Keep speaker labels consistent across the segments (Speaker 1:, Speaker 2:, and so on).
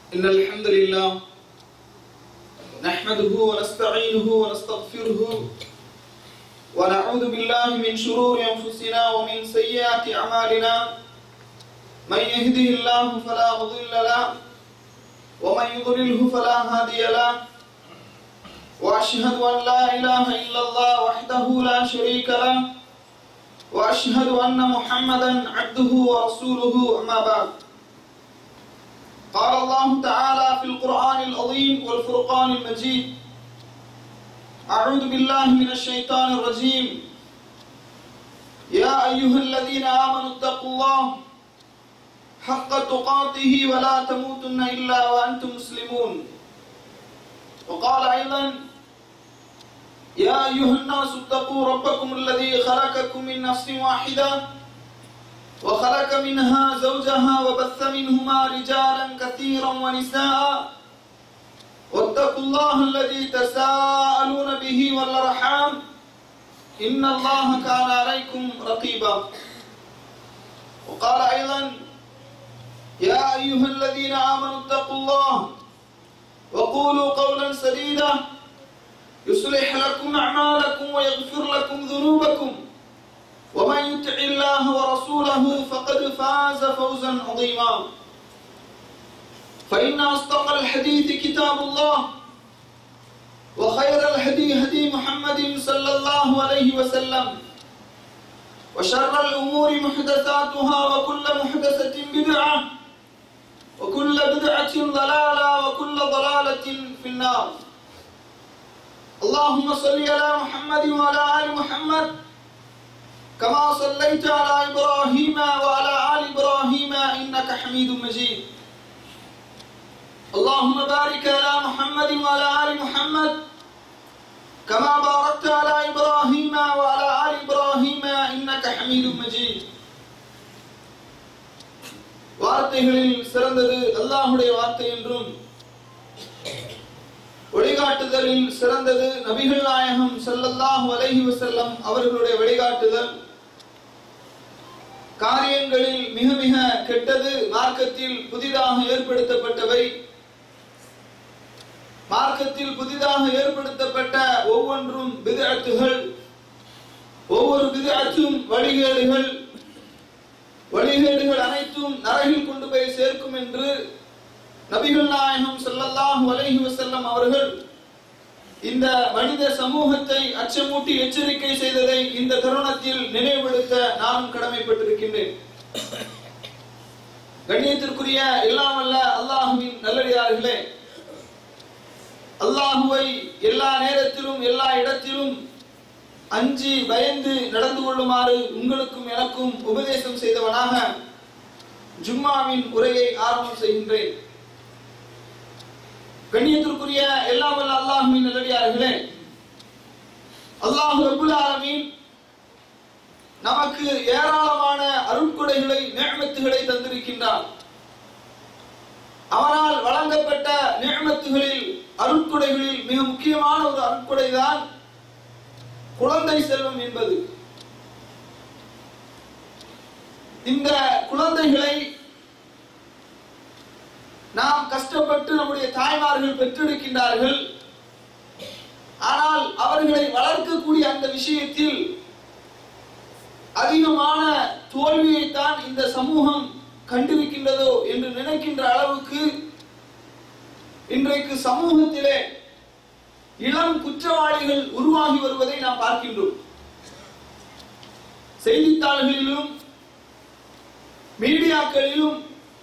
Speaker 1: إن الحمد لله نحمده ونستعينه ونستغفره ونعوذ بالله من شرور أنفسنا ومن سيئات أعمالنا من يهده الله فلا مضل له ومن يضلله فلا هادي له وأشهد أن لا إله إلا الله وحده لا شريك له وأشهد أن محمدا عبده ورسوله أما بعد. قال الله تعالى في القرآن العظيم والفرقان المجيد: أعوذ بالله من الشيطان الرجيم. يا أيها الذين آمنوا اتقوا الله حق تقاته ولا تموتن إلا وأنتم مسلمون. وقال أيضا: يا أيها الناس اتقوا ربكم الذي خلقكم من نفس واحدة وخلق منها زوجها وبث منهما رجالا كثيرا ونساء واتقوا الله الذي تساءلون به والأرحام إن الله كان عليكم رقيبا. وقال أيضا: يا أيها الذين آمنوا اتقوا الله وقولوا قولا سديدا يصلح لكم أعمالكم ويغفر لكم ذنوبكم ومن يطع الله ورسوله فقد فاز فوزا عظيما. فإن أصدق الحديث كتاب الله وخير الهدي هدي محمد صلى الله عليه وسلم وشر الأمور محدثاتها وكل محدثة بدعة وكل بدعة ضلالة وكل ضلالة في النار. اللهم صل على محمد وعلى آل محمد كما صليت على إبراهيم وعلى آل إبراهيم إنك حميد مجيد. اللهم بارك على محمد وعلى آل محمد كما باركت على إبراهيم وعلى آل إبراهيم إنك حميد مجيد. வார்த்தைகளில் சிறந்தது அல்லாஹ்வுடைய வார்த்தை என்றும் வழிகாட்டுதலில் சிறந்தது நபிகள் நாயகம் ஸல்லல்லாஹு அலைஹி வஸல்லம் அவர்களுடைய வழிகாட்டுதல். காரியங்களில் மிக மிக கெட்டது மார்க்கத்தில் புதிதாக ஏற்படுத்தப்பட்டவை. மார்க்கத்தில் புதிதாக ஏற்படுத்தப்பட்ட ஒவ்வொன்றும் பித்அத்துகள். ஒவ்வொரு பித்அத்தும் வழிகேடுகள். வழிகேடுகள் அனைத்தும் நரகில் கொண்டு போய் சேர்க்கும் என்று நபிகள் நாயகம் ஸல்லல்லாஹு அலைஹி வஸல்லம் அவர்கள் இந்த மனித சமூகத்தை அச்சமூட்டி எச்சரிக்கை செய்ததை இந்த தருணத்தில் நினைவுபடுத்த நானும் கடமைப்பட்டிருக்கின்றேன். கண்ணியத்திற்குரிய எல்லாம் வல்ல அல்லாஹ்வின் நல்லடியார்களே, அல்லாஹ்வை எல்லா நேரத்திலும் எல்லா இடத்திலும் அஞ்சி பயந்து நடந்து கொள்ளுமாறு உங்களுக்கும் எனக்கும் உபதேசம் செய்தவனாக ஜும்மாவின் உரையை ஆரம்பம் செய்கின்றேன். கண்ணியத்திற்குரிய எல்லாம் வல்ல அல்லாஹ்வின் நல்லடியார்களே, அல்லாஹ் ரப்பல் ஆலமீன் நமக்கு ஏராளமான அருட்கொடைகளை நிஅமத்துகளை தந்திருக்கின்றார். அவனால் வழங்கப்பட்ட நிஅமத்துகளில் அருட்கொடைகளில் மிக முக்கியமான ஒரு அருட்கொடை தான் குழந்தை செல்வம் என்பது. இந்த குழந்தைகளை நாம் கஷ்டப்பட்டு நம்முடைய தாய்மார்கள் பெற்றெடுக்கின்றார்கள். ஆனால் அவர்களை வளர்க்கக்கூடிய அந்த விஷயத்தில் அதிகமான தோல்வியைத்தான் இந்த சமூகம் கண்டிருக்கின்றதோ என்று நினைக்கின்ற அளவுக்கு இன்றைக்கு சமூகத்திலே இளம் குற்றவாளிகள் உருவாகி வருவதை நாம் பார்க்கின்றோம். செய்தித்தாள்களிலும் மீடியாக்களிலும்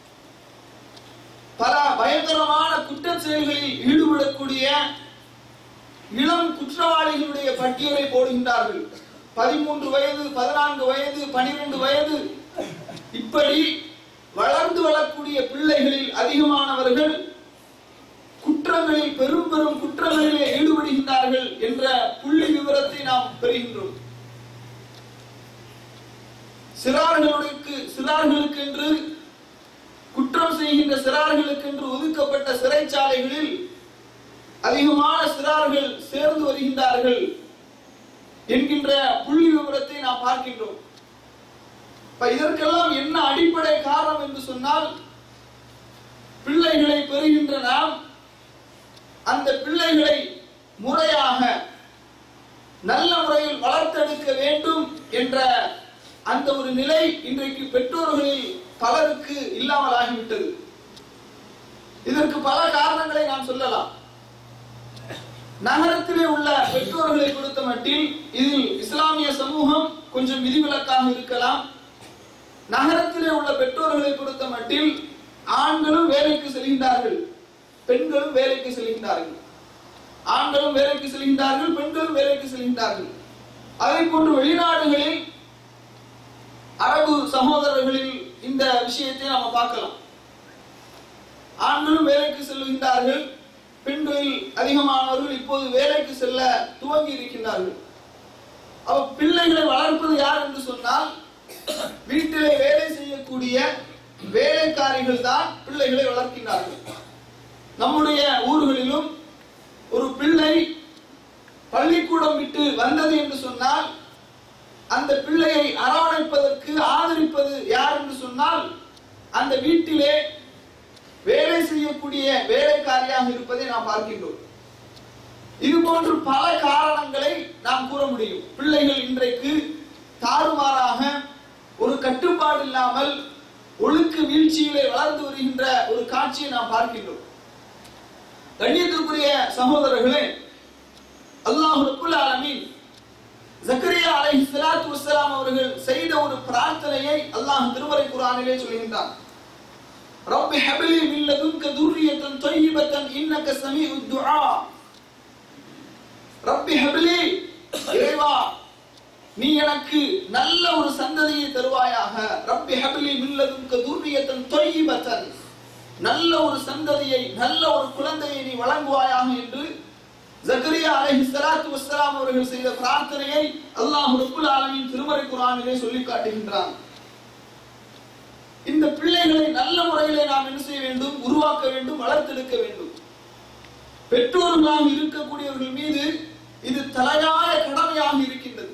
Speaker 1: பல பயங்கரமான குற்ற செயல்களில் ஈடுபடக்கூடிய இளம் குற்றவாளிகளுடைய பட்டியலை போடுகின்றார்கள். 13 வயது, 14 வயது, 12 வயது, இப்படி வளர்ந்து வரக்கூடிய பிள்ளைகளில் அதிகமானவர்கள் குற்றங்களில் பெரும் பெரும் குற்றங்களிலே ஈடுபடுகின்றார்கள் என்ற புள்ளி விவரத்தை நாம் பெறுகின்றோம். சிறார்களுக்கு என்று குற்றம் செய்கின்ற சிறார்களுக்கு என்று ஒதுக்கப்பட்ட சிறைச்சாலைகளில் அதிகமான சிறார்கள் சேர்ந்து வருகின்றார்கள் என்கின்ற புள்ளி விவரத்தை நாம் பார்க்கின்றோம். இதற்கெல்லாம் என்ன அடிப்படை காரணம் என்று சொன்னால், பிள்ளை பிள்ளைகளை பெறுகின்ற நாம் அந்த பிள்ளைகளை முறையாக நல்ல முறையில் வளர்த்தெடுக்க வேண்டும் என்ற அந்த ஒரு நிலை இன்றைக்கு பெற்றோர்களில் பலருக்கு இல்லாமல் ஆகிவிட்டது. இதற்கு பல காரணங்களை நாம் சொல்லலாம். நகரத்திலே உள்ள பெற்றோர்களை பொறுத்த மட்டில் இதில் இஸ்லாமிய சமூகம் கொஞ்சம் விதிவிலக்காக இருக்கலாம். நகரத்திலே உள்ள பெற்றோர்களை பொறுத்த மட்டில் ஆண்களும் வேலைக்கு செல்கின்றார்கள், பெண்களும் வேலைக்கு செல்கின்றார்கள். ஆண்களும் வேலைக்கு செல்கின்றார்கள், பெண்களும் வேலைக்கு செல்கின்றார்கள். அதே போன்று வெளிநாடுகளில் அரபு சகோதரர்களில் இந்த விஷயத்தை நாம் பார்க்கலாம். ஆண்களும் வேலைக்கு செல்கின்றார்கள், பெண்களில் அதிகமானவர்கள் இப்போது வேலைக்கு செல்ல துவங்கி இருக்கின்றார்கள். பிள்ளைகளை வளர்ப்பது யார் என்று சொன்னால் வீட்டிலே வேலை செய்யக்கூடிய வேலைக்காரிகள் தான் பிள்ளைகளை வளர்க்கின்றார்கள். நம்முடைய ஊர்களிலும் ஒரு பிள்ளை பள்ளிக்கூடம் விட்டு வந்தது என்று சொன்னால் அந்த பிள்ளையை அரவணைப்பதற்கு ஆதரிப்பது யார் என்று சொன்னால் அந்த வீட்டிலே வேலை செய்யக்கூடிய வேலைக்காரியாக இருப்பதை நாம் பார்க்கின்றோம். இது போன்று பல காரணங்களை நாம் கூற முடியும். பிள்ளைகள் இன்றைக்கு தாறுமாறாக ஒரு கட்டுப்பாடு இல்லாமல் ஒழுக்க வீழ்ச்சியிலே வளர்ந்து வருகின்ற ஒரு காட்சியை நாம் பார்க்கின்றோம். கண்ணியத்திற்குரிய சகோதரர்களே, அல்லாஹ் ரப்புல் ஆலமீன் ஜக்கரியா அலைஹிஸ்ஸலாத்து வஸ்ஸலாம் அவர்கள் செய்த ஒரு பிரார்த்தனையை அல்லாஹ் திருமறை குர்ஆனிலே சொல்கின்றான். ரப்பி ஹப்லி மின் லதுன்க துர்ரியத்தன் தய்யிபத்தன் இன்னக ஸமீஉத் துஆ. ரப்பி ஹப்லி, இறைவா நீ எனக்கு நல்ல ஒரு சந்ததியை தருவாயாக. ரப்பி ஹப்லி மின் லதுன்க துர்ரியத்தன் தய்யிபத்தன், நல்ல ஒரு சந்ததியை, நல்ல ஒரு குழந்தையை நீ வழங்குவாயாக என்று ஜக்கரியா அலைஹிஸ்ஸலாத்து வஸ்ஸலாம் அவர்கள் செய்த பிரார்த்தனையை அல்லாஹ் ரப்புல் ஆலமீன் திருமறை குர்ஆனிலே சொல்லி காட்டுகின்றான். இந்த பிள்ளைகளை நல்ல முறையிலே நாம் என்ன செய்ய வேண்டும்? உருவாக்க வேண்டும், வளர்த்தெடுக்க வேண்டும். பெற்றோர்களாக இருக்கக்கூடியவர்கள் மீது இது தலையாய கடமையாக இருக்கின்றது.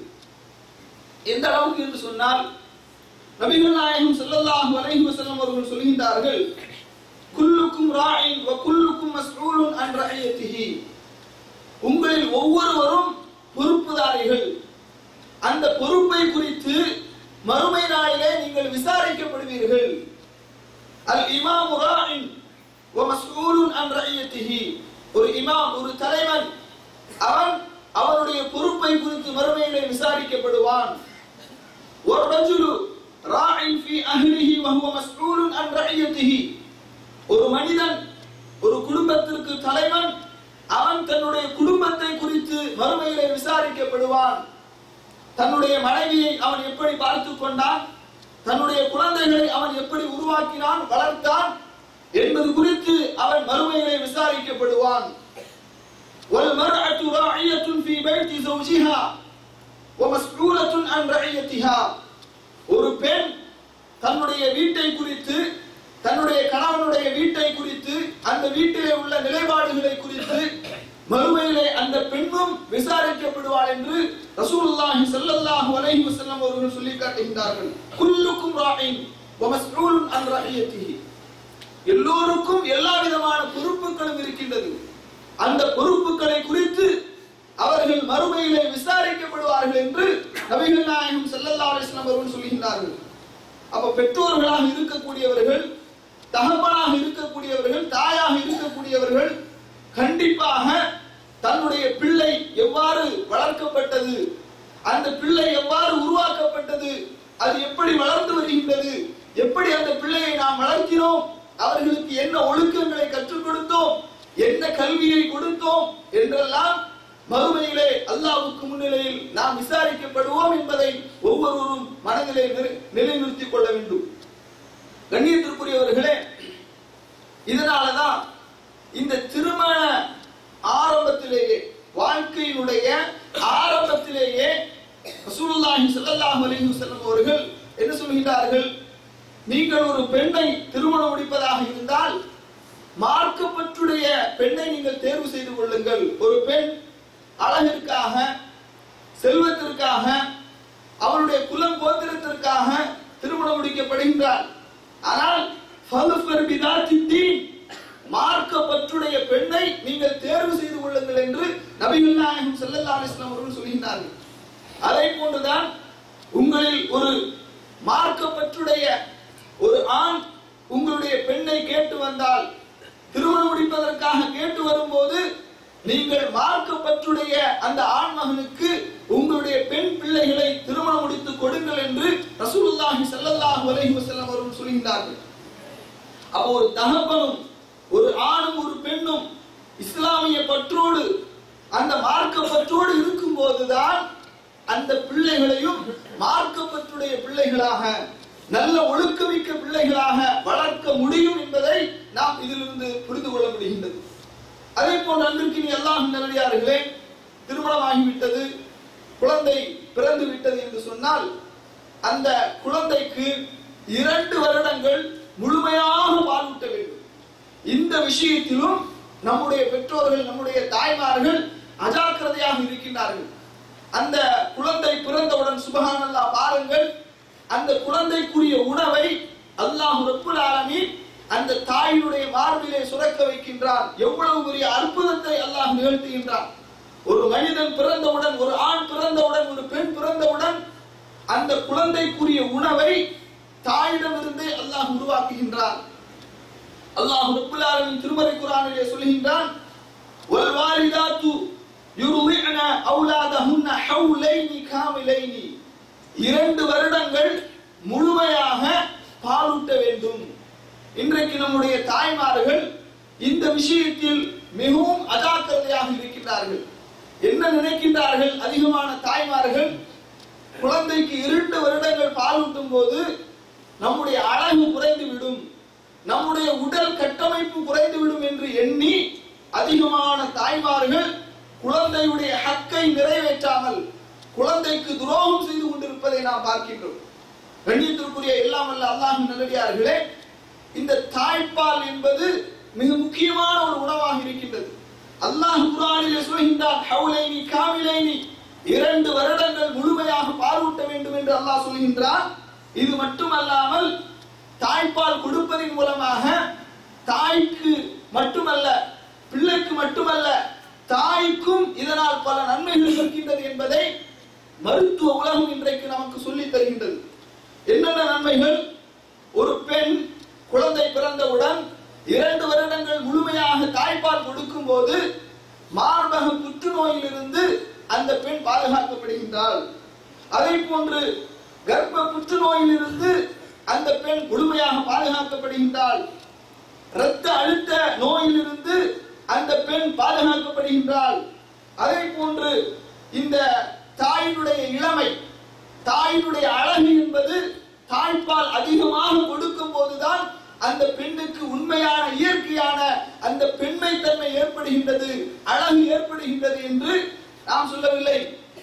Speaker 1: எந்த அளவுக்கு என்று சொன்னால் நபிகள் நாயகம் ஸல்லல்லாஹு அலைஹி வஸல்லம் அவர்கள் சொல்கின்றார்கள், குல்லுக்கும் ராயின் வ குல்லுக்கும் மஸ்ஊலுன் அன் ரஅயத்திஹி. உங்களில் ஒவ்வொருவரும் பொறுப்புதாரிகள். அந்த பொறுப்பை குறித்து மறுமை நாளிலே நீங்கள் விசாரிக்கப்படுவீர்கள். அல் இமாமு ராயின் வ மஸ்ஊலுன் அன் ரஅயத்திஹி. ஒரு இமாம், ஒரு தலைவன், அவன் அவருடைய பொறுப்பை குறித்து மறுமையிலே விசாரிக்கப்படுவான். ஒரு ரஜுலு ராயின் ஃபீ அஹ்லிஹி வ ஹுவ மஸ்ஊலுன் அன் ரஅயத்திஹி. ஒரு மனிதன், ஒரு குடும்பத்திற்கு தலைவன், அவன் தன்னுடைய குடும்பத்தை குறித்து மறுமையிலே விசாரிக்கப்படுவான். தன்னுடைய மனைவியை அவன் எப்படி பார்த்துக் கொண்டான், தன்னுடைய குழந்தைகளை அவன் எப்படி உருவாக்கினான், வளர்த்தான் என்பது குறித்து அவன் மறுமையிலே விசாரிக்கப்படுவான். வல்மர்அத்து ராயியத்துன் ஃபீ பைத்தி ஸௌஜிஹா வ மஸ்ஊலத்துன் அன் ரஅயத்திஹா. ஒரு பெண் தன்னுடைய வீட்டை குறித்து, தன்னுடைய கணவனுடைய வீட்டை குறித்து, அந்த வீட்டிலே உள்ள நிலைப்பாடுகளை குறித்து மறுமையிலே அந்த பெண்ணும் விசாரிக்கப்படுவாள் என்று ரசூலுல்லாஹி ஸல்லல்லாஹு அலைஹி வஸல்லம் அவர்கள் சொல்லி காட்டுகின்றார்கள். குல்லுக்கும் ராயின் வ மஸ்ஊலுன் அன் ரஅயத்திஹி. எல்லோருக்கும் எல்லா விதமான பொறுப்புகளும் இருக்கின்றது. அந்த பொறுப்புகளை குறித்து அவர்கள் மறுமையிலே விசாரிக்கப்படுவார்கள் என்று நபிகள் நாயகம் ஸல்லல்லாஹு அலைஹி வஸல்லம் அவர்கள் சொல்கின்றார்கள். அப்ப பெற்றோர்களாக இருக்கக்கூடியவர்கள், தகப்பனாக இருக்கக்கூடியவர்கள், தாயாக இருக்கக்கூடியவர்கள் கண்டிப்பாக தன்னுடைய பிள்ளை எவ்வாறு வளர்க்கப்பட்டது, அந்த பிள்ளை எவ்வாறு உருவாக்கப்பட்டது, அது எப்படி வளர்ந்து வருகின்றது, எப்படி அந்த பிள்ளையை நாம் வளர்க்கிறோம், அவர்களுக்கு என்ன ஒழுக்கங்களை கற்றுக் கொடுத்தோம், என்ன கல்வியை கொடுத்தோம் என்றெல்லாம் மறுமையிலே அல்லாஹ்வுக்கு முன்னிலையில் நாம் விசாரிக்கப்படுவோம் என்பதை ஒவ்வொருவரும் மனதிலே நிலைநிறுத்திக் கொள்ள வேண்டும். கண்ணியத்திற்குரியவர்களே, இதனாலதான் இந்த திருமண ஆரம்பத்திலேயே, வாழ்க்கையினுடைய ஆரம்பத்திலேயே ரசூலுல்லாஹி ஸல்லல்லாஹு அலைஹி வஸல்லம் அவர்கள் என்ன சொல்கிறார்கள்? நீங்கள் ஒரு பெண்ணை திருமணம் முடிப்பதாக இருந்தால் மார்க்கப்பற்றுடைய பெண்ணை நீங்கள் தேர்வு செய்து கொள்ளுங்கள். ஒரு பெண் அழகிற்காக, செல்வத்திற்காக, அவருடைய குலம் கோத்திரத்திற்காக திருமணம் முடிக்கப்படுகின்றார். ஆனால் நீங்கள் தேர்வு செய்து கொள்ளுங்கள் என்று நபிகள் நாயகம் ஸல்லல்லாஹு அலைஹி வஸல்லம் அவர்கள் சொல்கிறார்கள். அதை போன்றுதான் உங்களில் ஒரு மார்க்கப்பற்றுடைய ஒரு ஆண் உங்களுடைய பெண்ணை கேட்டு வந்தால், திருமணம் முடிப்பதற்காக கேட்டு வரும்போது நீங்கள் மார்க்கப்பற்றுடைய அந்த ஆண் மகனுக்கு உங்களுடைய பெண் பிள்ளைகளை திருமணம் முடித்து கொடுங்கள் என்று ரசூலுல்லாஹி ஸல்லல்லாஹு அலைஹி வஸல்லம் அவர்கள் சொல்கிறார்கள். அப்போ ஒரு தகப்பனும் ஒரு ஆணும் ஒரு பெண்ணும் இஸ்லாமிய பற்றோடு அந்த மார்க்க பற்றோடு இருக்கும் போதுதான் அந்த பிள்ளைகளையும் மார்க்கப்பற்றுடைய பிள்ளைகளாக, நல்ல ஒழுக்கமிக்க பிள்ளைகளாக வளர்க்க முடியும் என்பதை நாம் இதிலிருந்து புரிந்து கொள்ள முடிகின்றது. அதே போன்று அன்பிற்கினி அல்லாஹ்வின் நல்லடியார்களே, திருமணமாகிவிட்டது, குழந்தை பிறந்து விட்டது என்று சொன்னால் அந்த குழந்தைக்கு 2 வருடங்கள் முழுமையாக பாலூட்ட வேண்டும். இந்த விஷயத்திலும் நம்முடைய பெற்றோர்கள், நம்முடைய தாய்மார்கள் அஜாக்கிரதையாக இருக்கின்றார்கள். அந்த குழந்தை பிறந்தவுடன் சுப்ஹானல்லாஹ் பாருங்கள், அந்த குழந்தைக்குரிய உணவை அல்லாஹ் ரப்புல் ஆலமீன் அந்த தாயினுடைய மார்பிலே சுரக்க வைக்கின்றான். எவ்வளவு பெரிய அற்புதத்தை அல்லாஹ் நிகழ்த்துகின்றான். ஒரு மனிதன் பிறந்தவுடன், ஒரு ஆண் பிறந்தவுடன், ஒரு பெண் பிறந்தவுடன் அந்த குழந்தைக்குரிய உணவை தாயிடமிருந்து அல்லாஹ் உருவாக்குகின்றான். அல்லாஹ் ரப்புல் ஆலமீன் திருமறை குர்ஆனிலே சொல்கின்றான், வல் வாலிதாத்து யுர்திஅன அவுலாதஹுன்ன ஹவுலைனி காமிலைனி, 2 வருடங்கள் முழுமையாக பாலூட்ட வேண்டும். இன்றைக்கு நம்முடைய தாய்மார்கள் இந்த விஷயத்தில் மிகவும் அஜாக்கிரதையாக இருக்கின்றார்கள். என்ன நினைக்கின்றார்கள்? அதிகமான தாய்மார்கள் குழந்தைக்கு 2 வருடங்கள் பாலூட்டும் போது நம்முடைய அழகு குறைந்துவிடும், நம்முடைய உடல் கட்டமைப்பு குறைந்துவிடும் என்று எண்ணி அதிகமான தாய்மார்கள் குழந்தையுடைய ஹக்கை நிறைவேற்றாமல் குழந்தைக்கு துரோகம் செய்து கொண்டிருப்பதை நாம் பார்க்கின்றோம். கண்ணியத்திற்குரிய எல்லாம் வல்ல அல்லாஹ்வின் நல்லடியார்களே, இந்த தாய்ப்பால் என்பது மிக முக்கியமான ஒரு உணவாக இருக்கின்றது. அல்லாஹ் குர்ஆனிலே சொல்கின்றான், ஹவுலைனி காமிலைனி, 2 வருடங்கள் முழுமையாக பாலூட்ட வேண்டும் என்று அல்லாஹ் சொல்கின்றான். இது மட்டுமல்லாமல் தாய்ப்பால் கொடுப்பதன் மூலமாக தாய்க்கு மட்டுமல்ல, பிள்ளைக்கு மட்டுமல்ல, தாய்க்கும் இதனால் பல நன்மைகள் இருக்கின்றது என்பதை மருத்துவ உலகம் இன்றைக்கு நமக்கு சொல்லி தருகின்றது. என்னென்ன நன்மைகள்? ஒரு பெண் குழந்தை பிறந்தவுடன் 2 வருடங்கள் முழுமையாக தாய்ப்பால் கொடுக்கும் போது மார்பக புற்றுநோயிலிருந்து அந்த பெண் பாதுகாக்கப்படுகின்றாள். அதை போன்று கர்ப்ப புற்றுநோயிலிருந்து அந்த பெண் முழுமையாக பாதுகாக்கப்படுகின்றாள். இரத்த அழுத்த நோயிலிருந்து அந்த பெண் பாதுகாக்கப்படுகின்றாள். அதை போன்று இந்த தாயினுடைய இளமை, தாயினுடைய அழகு என்பது தாய்ப்பால் அதிகமாக கொடுக்கும் போதுதான் அந்த பெண்ணுக்கு உண்மையான இயற்கையான அந்த பெண்மை தன்மை ஏற்படுகின்றது, அழகு ஏற்படுகின்றது என்று நாம் சொல்லவில்லை.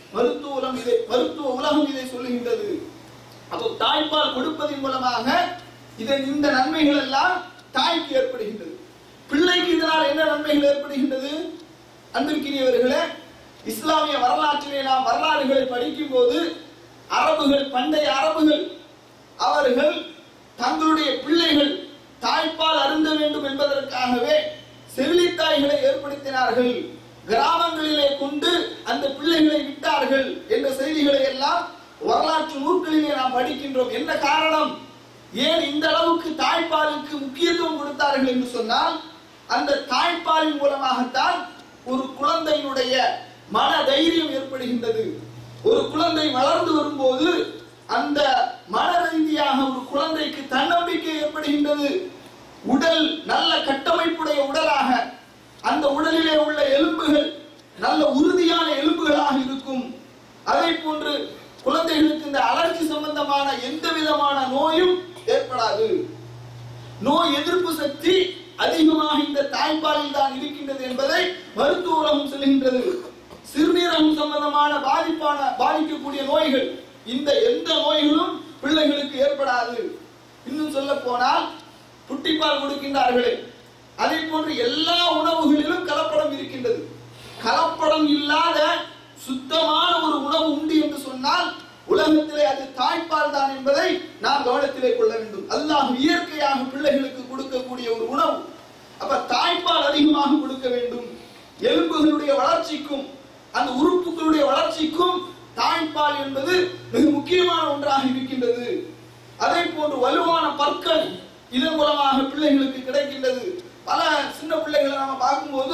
Speaker 1: மருத்துவ உலகம் இதை சொல்லுகின்றது. அப்போ தாய்ப்பால் கொடுப்பதன் மூலமாக இந்த நன்மைகள் எல்லாம் தாய்க்கு ஏற்படுகின்றது. பிள்ளைக்கு இதனால் என்ன நன்மைகள் ஏற்படுகின்றது? அன்பிற்கினியவர்களே, இஸ்லாமிய வரலாற்றிலே நாம் வரலாறுகளை படிக்கும் போது அரபுகள், பண்டைய அரபுகள், அவர்கள் தங்களுடைய பிள்ளைகள் தாய்ப்பால் அருந்த வேண்டும் என்பதற்காகவே செவிலித்தாய்களை ஏற்படுத்தினார்கள். கிராமங்களிலே கொண்டு அந்த பிள்ளைகளை விட்டார்கள் என்ற செய்திகளை எல்லாம் வரலாற்று நூல்களிலே நாம் படிக்கின்றோம். என்ன காரணம்? ஏன் இந்த அளவுக்கு தாய்ப்பாலுக்கு முக்கியத்துவம் கொடுத்தார்கள் என்று சொன்னால், அந்த தாய்ப்பாலின் மூலமாகத்தான் ஒரு குழந்தையினுடைய மன தைரியம் ஏற்படுகின்றது. ஒரு குழந்தை வளர்ந்து வரும்போது அந்த மன ரீதியாக ஒரு குழந்தைக்கு தன்னம்பிக்கை ஏற்படுகின்றது. உடல் நல்ல கட்டமைப்புடைய உடலாக, அந்த உடலிலே உள்ள எலும்புகள் நல்ல உறுதியான எலும்புகளாக இருக்கும். அதை போன்று குழந்தைகளுக்கு இந்த அலர்ஜி சம்பந்தமான எந்த விதமான நோயும் ஏற்படாது. நோய் எதிர்ப்பு சக்தி அதிகமாக இந்த தாய்ப்பாலில் தான் இருக்கின்றது என்பதை மருத்துவ உலகம் சொல்கின்றது. சிறுநீரகம் சம்பந்தமான பாதிக்கக்கூடிய நோய்கள், இந்த எந்த நோய்களும் பிள்ளைகளுக்கு ஏற்படாது. இன்னும் சொல்ல போனால் புட்டிப்பால் கொடுக்கின்றார்களே, அதே போன்று எல்லா உணவுகளிலும் கலப்படம் இருக்கின்றது. கலப்படம் இல்லாத சுத்தமான ஒரு உணவு உண்டு என்று சொன்னால் உலகத்திலே அது தாய்ப்பால் தான் என்பதை நாம் கவனத்திலே கொள்ள வேண்டும். அல்லாஹ் இயற்கையாக பிள்ளைகளுக்கு கொடுக்கக்கூடிய ஒரு உணவு. அப்ப தாய்ப்பால் அதிகமாக கொடுக்க வேண்டும். எலும்புகளுடைய வளர்ச்சிக்கும் அந்த உறுப்புகளுடைய வளர்ச்சிக்கும் தாய்ப்பால் என்பது மிக முக்கியமான ஒன்றாக இருக்கின்றது. அதே போன்று வலுவான பற்கள் இதன் மூலமாக பிள்ளைகளுக்கு கிடைக்கின்றது. பல சின்ன பிள்ளைகளை நாம பார்க்கும்போது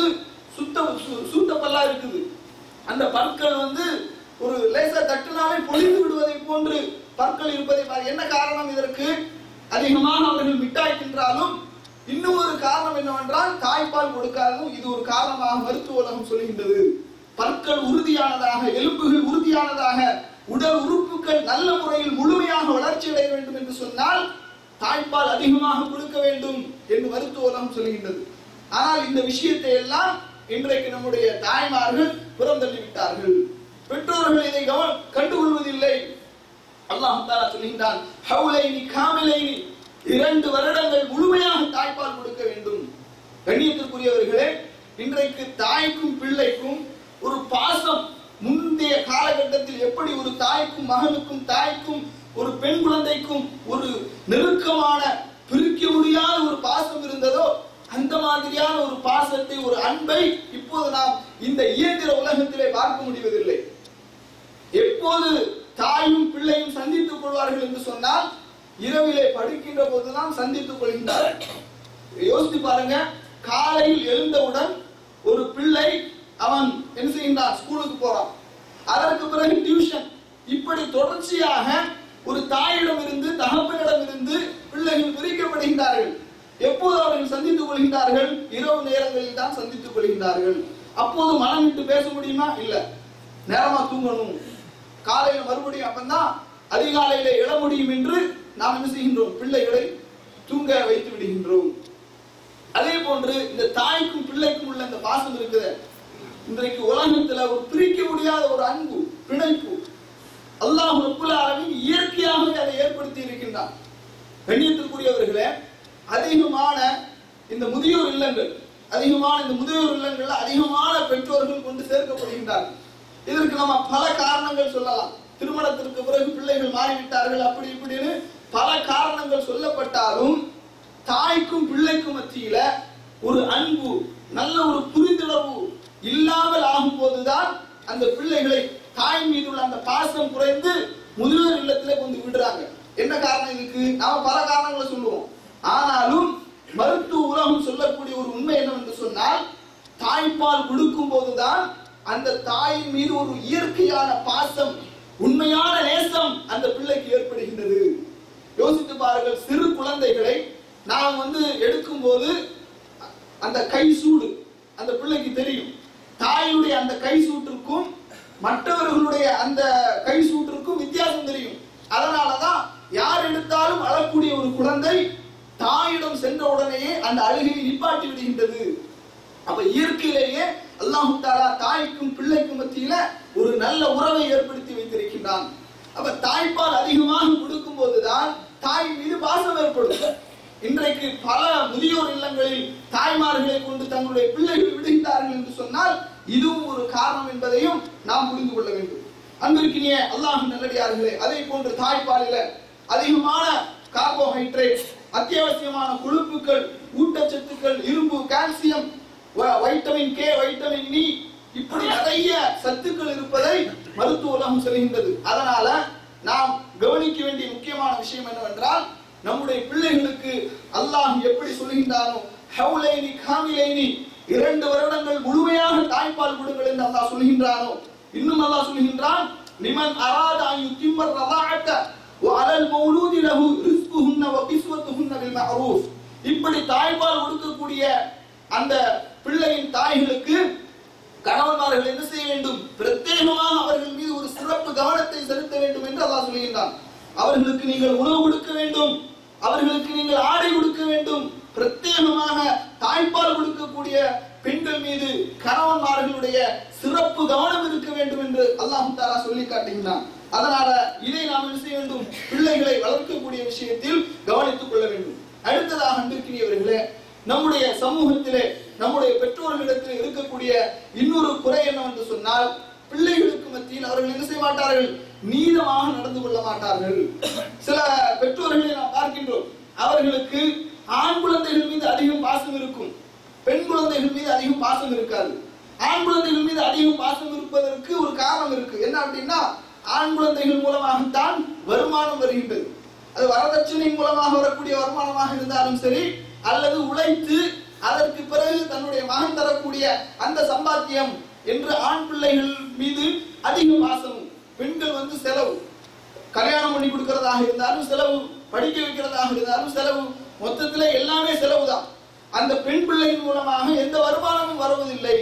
Speaker 1: சுத்த பல்லா இருக்குது. அந்த பற்கள் ஒரு லேசா தட்டினாலே பொழிந்து விடுவதை போன்று பற்கள் இருப்பதை என்ன காரணம்? இதற்கு அதிகமாக அவர்கள் மிட்டாய் தின்றாலும் இன்னும் ஒரு காரணம் என்னவென்றால் தாய்ப்பால் கொடுக்காததும் இது ஒரு காரணமாக மருத்துவ உலகம் சொல்கின்றது. பற்கள் உறுதியானதாக, எலும்புகள் உறுதியானதாக, உடல் உறுப்புகள் நல்ல முறையில் முழுமையாக வளர்ச்சி அடைய வேண்டும் என்று சொன்னால் தாய்ப்பால் அதிகமாக கொடுக்க வேண்டும் என்று மருத்துவ உலகம் சொல்கின்றது. ஆனால் இந்த விஷயத்தை எல்லாம் இன்றைக்கு நம்முடைய தாய்மார்கள் புறந்தள்ளிவிட்டார்கள். பெற்றோர்கள் இதை கண்டுகொள்வதில்லை. அல்லாஹ் தஆலா சொல்கின்றான், ஹவுலைனி காமிலைனி, 2 வருடங்கள் முழுமையாக தாய்ப்பால் கொடுக்க வேண்டும். கண்ணியத்திற்குரியவர்களே, இன்றைக்கு தாய்க்கும் பிள்ளைக்கும் ஒரு பாசம் முந்தைய காலகட்டத்தில் எப்படி ஒரு தாய்க்கும் மகனுக்கும் தாய்க்கும் ஒரு பெண் குழந்தைக்கும் ஒரு நெருக்கமான பிரிக்க முடியாத ஒரு பாசம் இருந்ததோ அந்த மாதிரியான ஒரு பாசத்தை, ஒரு அன்பை இப்போது நாம் இந்த இயந்திர உலகத்திலே பார்க்க முடிவதில்லை. எப்போது தாயும் பிள்ளையும் சந்தித்துக் கொள்வார்கள் என்று சொன்னால் இரவிலே படுக்கின்ற போதுதான் சந்தித்துக் கொள்கின்றார்கள். யோசித்து பாருங்க, காலையில் எழுந்தவுடன் ஒரு பிள்ளை அவன் என்ன செய்கின்றான்? ஸ்கூலுக்கு போறான். அதற்கு பிறகு டியூஷன். இப்படி தொடர்ச்சியாக ஒரு தாயிடம் இருந்து தகப்பனிடம் இருந்து பிள்ளைகள் பிரிக்கப்படுகின்றார்கள். எப்போது அவர்கள் சந்தித்துக் கொள்கின்றார்கள்? இரவு நேரங்களில் தான் சந்தித்துக் கொள்கின்றார்கள். அப்போது மனம் விட்டு பேச முடியுமா? இல்ல. நேரமா தூங்கணும், காலையில மறுபடியும் அப்பந்தான் அதிகாலையில எழ முடியும் என்று நாம் என்ன செய்கின்றோம்? பிள்ளைகளை தூங்க வைத்து விடுகின்றோம். அதே போன்று இந்த தாய்க்கும் பிள்ளைக்கும் உள்ள இந்த பாசம் இருக்குது. இன்றைக்கு உலகத்துல ஒரு பிரிக்க முடியாத ஒரு அன்பு, பிணைப்பு அல்லாஹ் ரப்புல் ஆலமீன் இயற்கையாகவே அதை ஏற்படுத்தி இருக்கின்றான். கண்ணியத்திற்குரியவர்களே, அதிகமான இந்த முதியோர் இல்லங்கள், அதிகமான பெற்றோர்கள் கொண்டு சேர்க்கப்படுகின்றார்கள். இதற்கு நம்ம பல காரணங்கள் சொல்லலாம். திருமணத்திற்கு பிறகு பிள்ளைகள் மாறிவிட்டார்கள், அப்படி இப்படின்னு பல காரணங்கள் சொல்லப்பட்டாலும் தாய்க்கும் பிள்ளைக்கும் மத்தியில ஒரு அன்பு, நல்ல ஒரு புரிந்துணர்வு இல்லாமல் ஆகும் போதுதான் அந்த பிள்ளைகளை தாய் மீது உள்ள அந்த பாசம் குறைந்து முதியோர் இல்லத்திலே கொண்டு விடுறாங்க. என்ன காரணம் இதுக்கு? நாம பல காரணங்களை சொல்லுவோம். ஆனாலும் மருத்துவ உலகம் சொல்லக்கூடிய ஒரு உண்மை என்னவென்று சொன்னால், தாய்ப்பால் கொடுக்கும் போதுதான் அந்த தாயின் மீது ஒரு இயற்கையான பாசம், உண்மையான நேசம் அந்த பிள்ளைக்கு ஏற்படுகின்றது. யோசித்து பாருங்கள், சிறு குழந்தைகளை நாம் எடுக்கும் போது அந்த கை சூடு அந்த பிள்ளைக்கு தெரியும். தாயுடைய அந்த கை சூட்டிற்கும் மற்றவர்களுடைய அந்த கை சூட்டிற்கும் வித்தியாசம் தெரியும். அதனாலதான் யார் எடுத்தாலும் அழக்கூடிய ஒரு குழந்தை தாயிடம் சென்ற உடனேயே அந்த அழுகையை நிப்பாட்டி விடுகின்றது. அப்ப இயற்கையிலேயே அல்லாஹ் தஆலா தாய்க்கும் பிள்ளைக்கும் மத்தியில ஒரு நல்ல உறவை ஏற்படுத்தி வைத்திருக்கின்றான். அப்ப தாய்ப்பால் அதிகமாக கொடுக்கும் போதுதான் தாய் மீது பாசம் ஏற்படும். இன்றைக்கு பல முதியோர் இல்லங்களில் தாய்மார்களை கொண்டு தங்களுடைய பிள்ளைகள் விடுகின்றார்கள் என்று சொன்னால் இதுவும் ஒரு காரணம் என்பதையும் நாம் புரிந்து கொள்ள வேண்டும். அன்பிற்கினிய அல்லாஹ் நல்லடியார்களே, அதே போன்று தாய்ப்பாலில அதிகமான கார்போஹைட்ரேட், அத்தியாவசியமான கொழுப்புகள், ஊட்டச்சத்துக்கள், இரும்பு, calcium, vitamin K, vitamin E, இப்படி நிறைய சத்துக்கள் இருப்பதை மருத்துவ உலகம் சொல்கின்றது. அதனால நாம் கவனிக்க வேண்டிய முக்கியமான விஷயம் என்னவென்றால், நம்முடைய பிள்ளைகளுக்கு அல்லாஹ் எப்படி சொல்கின்றானோ, ஹவுலைனி காமிலைனி, 2 வருடங்கள் முழுமையாக தாய்ப்பால் கொடுங்கள் என்று அல்லாஹ் சொல்கின்றானோ, இன்னும் அல்லாஹ் சொல்கின்றான், லிமன் அராத அன் யுத்திம்மர் ரதாஅத வ அலல் மௌலூதி லஹு ரிஸ்குஹுன்ன வ கிஸ்வத்துஹுன்ன பில் மஅரூஃப். இப்படி தாய்ப்பால் கொடுக்கக்கூடிய அந்த பிள்ளையின் தாய்களுக்கு கணவன்மார்கள் என்ன செய்ய வேண்டும்? பிரத்யேகமாக அவர்கள் மீது ஒரு சிறப்பு கவனத்தை செலுத்த வேண்டும் என்று அல்லாஹ் சொல்கின்றான். அவர்களுக்கு நீங்கள் உணவு கொடுக்க வேண்டும், அவர்களுக்கு நீங்கள் ஆடை கொடுக்க வேண்டும். பிரத்யேகமாக தாய்ப்பால் கொடுக்கக்கூடிய பெண்கள் மீது கணவன்மார்களுடைய சிறப்பு கவனம் இருக்க வேண்டும் என்று அல்லாஹ் தஆலா சொல்லி காட்டுகின்றான். அதனால இதை நாம் என்ன செய்ய வேண்டும்? பிள்ளைகளை வளர்க்கக்கூடிய விஷயத்தில் கவனித்துக் கொள்ள வேண்டும். அடுத்ததாக அன்பிற்கினியவர்களே, நம்முடைய சமூகத்திலே நம்முடைய பெற்றோர்களிடத்தில் இருக்கக்கூடிய இன்னொரு குறை என்னவென்று சொன்னால், பிள்ளைகளுக்கு மத்தியில் அவர்கள் என்ன செய்ய மாட்டார்கள்? நீதமாக நடந்து கொள்ள மாட்டார்கள். சில பெற்றோர்களை நாம் பார்க்கின்றோம், அவர்களுக்கு ஆண் குழந்தைகள் மீது அதிகம் பாசம் இருக்கும், பெண் குழந்தைகள் மீது அதிகம் பாசம் இருக்காது. ஆண் குழந்தைகள் மீது அதிக பாசம் இருப்பதற்கு ஒரு காரணம் இருக்கு. என்ன அப்படின்னா, ஆண் குழந்தைகள் மூலமாகத்தான் வருமானம் வருகின்றது. அது வரதட்சணை மூலமாக வரக்கூடிய வருமானமாக இருந்தாலும் சரி, அல்லது உழைத்து அதற்கு பிறகு தன்னுடைய மகன் தரக்கூடிய அந்த சம்பாத்தியம் என்று ஆண் பிள்ளைகள் மீது அதிக பாசம். பெண்கள் செலவு, கல்யாணம் பண்ணி கொடுக்கிறதாக இருந்தாலும் செலவு, படிக்க வைக்கிறதாக இருந்தாலும் செலவு, மொத்தத்தில் எல்லாமே செலவுதான். அந்த பெண் பிள்ளையின் மூலமாக எந்த வருமானமும் வருவதில்லை.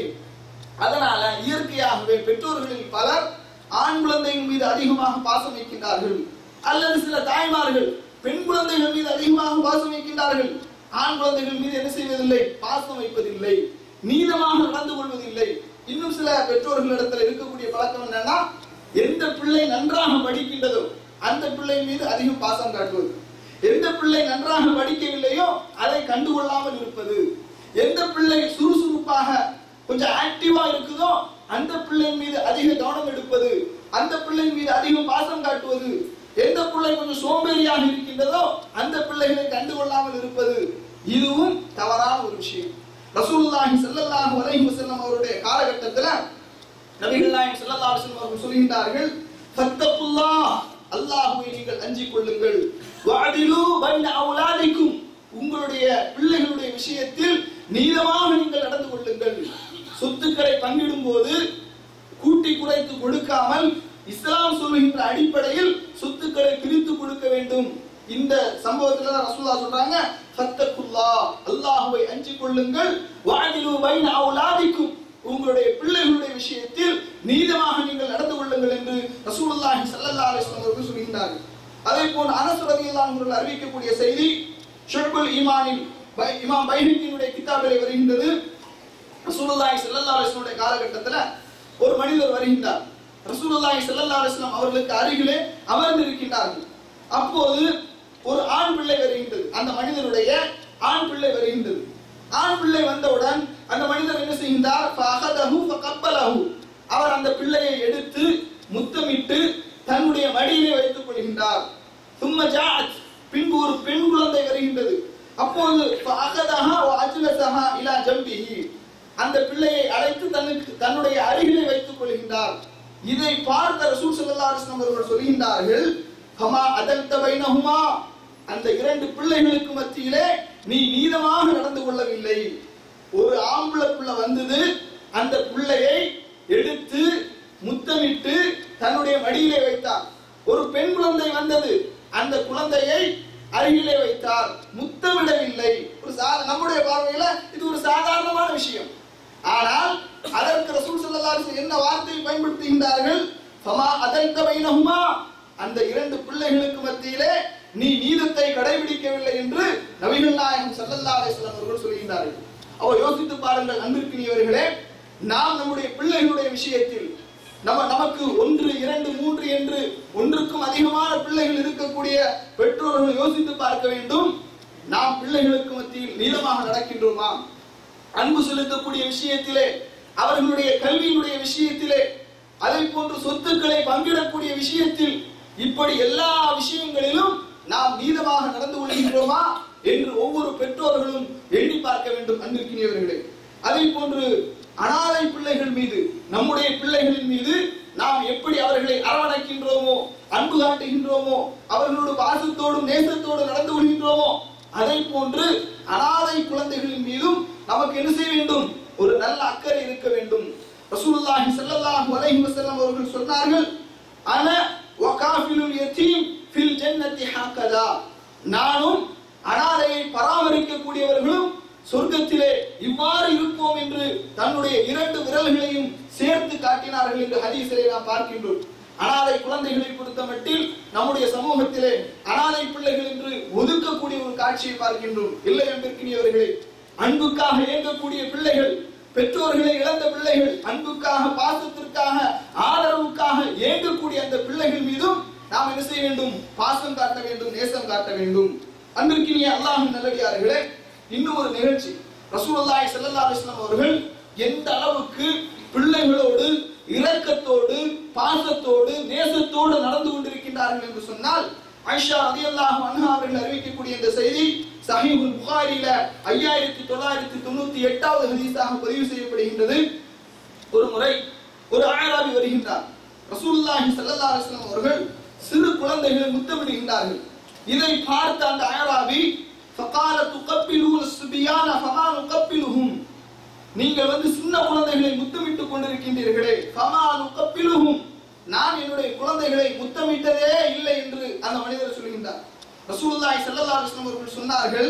Speaker 1: அதனால இயற்கையாகவே பெற்றோர்களில் பலர் ஆண் குழந்தைகள் மீது அதிகமாக பாசம் வைக்கின்றார்கள். அல்லது சில தாய்மார்கள் பெண் குழந்தைகள் மீது அதிகமாக பாசம் வைக்கின்றார்கள். ஆண் குழந்தைகள் மீது என்ன செய்வதில்லை, பாசம் வைப்பதில்லை, நீதமாக நடந்து கொள்வதில்லை. இன்னும் சில பெற்றோர்களிடத்தில் இருக்கக்கூடிய பழக்கம் என்னன்னா, எந்த பிள்ளை நன்றாக படிக்கின்றதோ அந்த பிள்ளை மீது அதிகம் பாசம் காட்டுவது, எந்த பிள்ளை நன்றாக படிக்கவில்லையோ அதை கண்டுகொள்ளாமல் இருப்பது, எந்த பிள்ளை சுறுசுறுப்பாக கொஞ்சம் ஆக்டிவா இருக்குதோ அந்த பிள்ளை மீது அதிக கவனம் எடுப்பது, அந்த பிள்ளை மீது அதிகம் பாசம் காட்டுவது, எந்த பிள்ளை கொஞ்சம் சோம்பேறியாக இருக்கின்றதோ அந்த பிள்ளைகளை கண்டுகொள்ளாமல் இருப்பது, இதுவும் தவறான ஒரு விஷயம். ரசூலுல்லாஹி ஸல்லல்லாஹு அலைஹி வஸல்லம் அவருடைய காலகட்டத்தில் நபிகள் நாயகம் ஸல்லல்லாஹு அலைஹி வஸல்லம் அவர்கள் சொல்கின்றார்கள், ஃபத்தகுல்லாஹ், அல்லாஹ்வை நீங்கள் அஞ்சிக் கொள்ளுங்கள், வஅதிலு பைன அவுலாதிக்கும், உங்களுடைய பிள்ளைகளுடைய விஷயத்தில் நீதமாக நீங்கள் நடந்து கொள்ளுங்கள். சொத்துக்களை பங்கிடும் போது கூட்டி குறைத்து கொடுக்காமல் இஸ்லாம் சொல்லுகின்ற அடிப்படையில் சொத்துக்களை பிரித்து கொடுக்க வேண்டும். இந்த சம்பவத்துல தான் ரசூலுல்லாஹ் சொல்றாங்க, ஃபத்தகுல்லாஹ், அல்லாஹ்வை அஞ்சிக் கொள்ளுங்கள், வஅதிலு பைன அவுலாதிக்கும், உங்களுடைய பிள்ளைகளுடைய விஷயத்தில் நீதமாக நீங்கள் நடந்து கொள்ளுங்கள் என்று ரசூலுல்லாஹி ஸல்லல்லாஹு அலைஹி வஸல்லம் அவர்கள் சொல்கிறார்கள். அதே போன்று அனஸ் ரலியல்லாஹு அன்ஹு அறிவிக்கக்கூடிய செய்தி ஷுஅபுல் ஈமானில் இமாம் பைஹக்கியுடைய கிதாபிலே வருகின்றது. ரசூலுல்லாஹி ஸல்லல்லாஹு அலைஹி வஸல்லம் காலகட்டத்தில் ஒரு மனிதர் வருகின்றார். ரசூலுல்லாஹி ஸல்லல்லாஹு அலைஹி வஸல்லம் அவர்களுக்கு அருகிலே அமர்ந்திருக்கின்றார்கள். அப்போது ஒரு ஆண் பிள்ளை வருகின்றது. அந்த மனிதருடைய ஆண் பிள்ளை வருகின்றது. ஆண் பிள்ளை வந்தவுடன் அந்த மனிதர் என்ன செய்கின்றார், ஃபஅகதஹு ஃபகப்பலஹு, அவர் அந்த பிள்ளையை எடுத்து முத்தமிட்டு தன்னுடைய மடியிலே வைத்துக் கொள்கின்றார். சும்ம ஜாஅத், பின்பு ஒரு பெண் குழந்தை வருகின்றது. அப்போது ஃபஅகதஹா வஅஜ்லஸஹா இலா ஜம்பிஹி, அந்த பிள்ளையை அழைத்து தன்னுடைய அருகிலே வைத்துக் கொள்கின்றார். இதை பார்த்த ரசூல் ஸல்லல்லாஹு அலைஹி வஸல்லம் அவர்கள் சொல்கின்றார்கள், ஃபமா அதல்த பைனஹுமா, அந்த இரண்டு பிள்ளைகளுக்கு மத்தியிலே நீ நீதமாக நடந்து கொள்ளவில்லை. ஒரு ஆம்பளை பிள்ளை வந்தது, அந்த பிள்ளையை எடுத்து முத்தமிட்டு தன்னுடைய மடியிலே வைத்தார். ஒரு பெண் குழந்தை வந்தது, அந்த குழந்தையை அருகிலே வைத்தார், முத்தமிடவில்லை. ஒரு நம்முடைய பார்வையில இது ஒரு சாதாரணமான விஷயம். ஆனால் அதற்கு ரசூல் ஸல்லல்லாஹு அலைஹி வஸல்லம் என்ன வார்த்தையை பயன்படுத்துகின்றார்கள், ஃபமா அதல்த பைனஹுமா, அந்த இரண்டு பிள்ளைகளுக்கு மத்தியிலே நீ நீதத்தை கடைபிடிக்கவில்லை என்று நபிகள் நாயகம் ஸல்லல்லாஹு அலைஹி வஸல்லம் அவர்கள் சொல்கின்றார்கள். யோசித்து பாருங்கள் அன்பிற்கினியவர்களே, நாம் நம்முடைய பிள்ளைகளுடைய விஷயத்தில் நமக்கு 1, 2, 3 என்று ஒன்றுக்கும் அதிகமான பிள்ளைகள் இருக்கக்கூடிய பெற்றோர்கள் யோசித்து பார்க்க வேண்டும். நாம் பிள்ளைகளுக்கு மத்தியில் நீளமாக நடக்கின்றோமா? அன்பு செலுத்தக்கூடிய விஷயத்திலே, அவர்களுடைய கல்வியினுடைய விஷயத்திலே, அதை போன்று சொத்துக்களை பங்கிடக்கூடிய விஷயத்தில், இப்படி எல்லா விஷயங்களிலும் நாம் நீதமாக நடந்து கொள்கின்றோமா என்று ஒவ்வொரு பெற்றோர்களும் எண்ணி பார்க்க வேண்டும் அன்பிற்கினியவர்களே. அதே போன்று அனாதை பிள்ளைகள் மீது, நம்முடைய பிள்ளைகளின் மீது நாம் எப்படி அவர்களை அரவணைக்கின்றோமோ, அன்பு காட்டுகின்றோமோ, அவர்களோடு பாசத்தோடும் நேசத்தோடு நடந்து கொள்கின்றோமோ, அதை போன்று அனாதை குழந்தைகளின் மீதும் நமக்கு என்ன செய்ய வேண்டும், ஒரு நல்ல அக்கறை இருக்க வேண்டும். ரசூலுல்லாஹி ஸல்லல்லாஹு அலைஹி வஸல்லம் அவர்கள் சொன்னார்கள், அன வகாஃபிலுல் யதீம் ஃபில் ஜன்னதி ஹக்கதா, நானும் அனாதையை பராமரிக்கக்கூடியவர்களும் சொர்க்கத்திலே இவ்வாறு இருப்போம் என்று தன்னுடைய 2 விரல்களையும் சேர்த்து காட்டினார்கள் என்று ஹதீஸிலே நாம் பார்க்கின்றோம். அனாதை குழந்தைகளை பொறுத்தமட்டில் நம்முடைய சமூகத்திலே அனாதை பிள்ளைகள் என்று ஒதுக்கக்கூடிய ஒரு காட்சியை பார்க்கின்றோம். இல்லை அன்பிற்கினியவர்களே, அன்புக்காக இயங்கக்கூடிய பிள்ளைகள், பெற்றோர்களை இழந்த பிள்ளைகள், அன்புக்காக, பாசத்திற்காக, ஆதரவுக்காக இயங்கக்கூடிய அந்த பிள்ளைகள் மீதும் நாம் என்ன செய்ய வேண்டும், பாசம் காட்ட வேண்டும், நேசம் காட்ட வேண்டும். அன்பிற்கினிய அல்லாஹ்வின் நல்லடியார்களே, இன்னும் ஒரு நிகழ்ச்சி, ரசூலுல்லாஹி ஸல்லல்லாஹு அலைஹி வஸல்லம் அவர்கள் எந்த அளவுக்கு பிள்ளைகளோடு இரக்கத்தோடு, பாசத்தோடு, நேசத்தோடு நடந்து கொண்டிருக்கின்றார்கள் என்று சொன்னால், ஆயிஷா ரலியல்லாஹு அன்ஹா அவர்கள் அறிவிக்கக்கூடிய இந்த செய்தி சஹீஹுல் புகாரில 5998வது ஹதீஸாக பதிவு செய்யப்படுகின்றது. ஒரு முறை ஒரு அஅராபி வருகின்றார். ரசூலுல்லாஹி ஸல்லல்லாஹு அலைஹி வஸல்லம் அவர்கள் சிறு குழந்தைகளை முத்தமிடுகின்றார்கள். இதை பார்த்த அந்த அஅராபி ஃபகால துகப்பிலூன ஸுபியான ஃபமா நுகப்பிலுஹும், நீங்கள் சின்ன குழந்தைகளை முத்தமிட்டுக் கொண்டிருக்கின்றீர்களே, ஃபமா நுகப்பிலுஹும், நான் என்னுடைய குழந்தைகளை முத்தமிட்டதே இல்லை என்று அந்த மனிதர் சொல்கின்றார். ரசூலுல்லாஹி ஸல்லல்லாஹு அலைஹி வஸல்லம் அவர்கள் சொன்னார்கள்,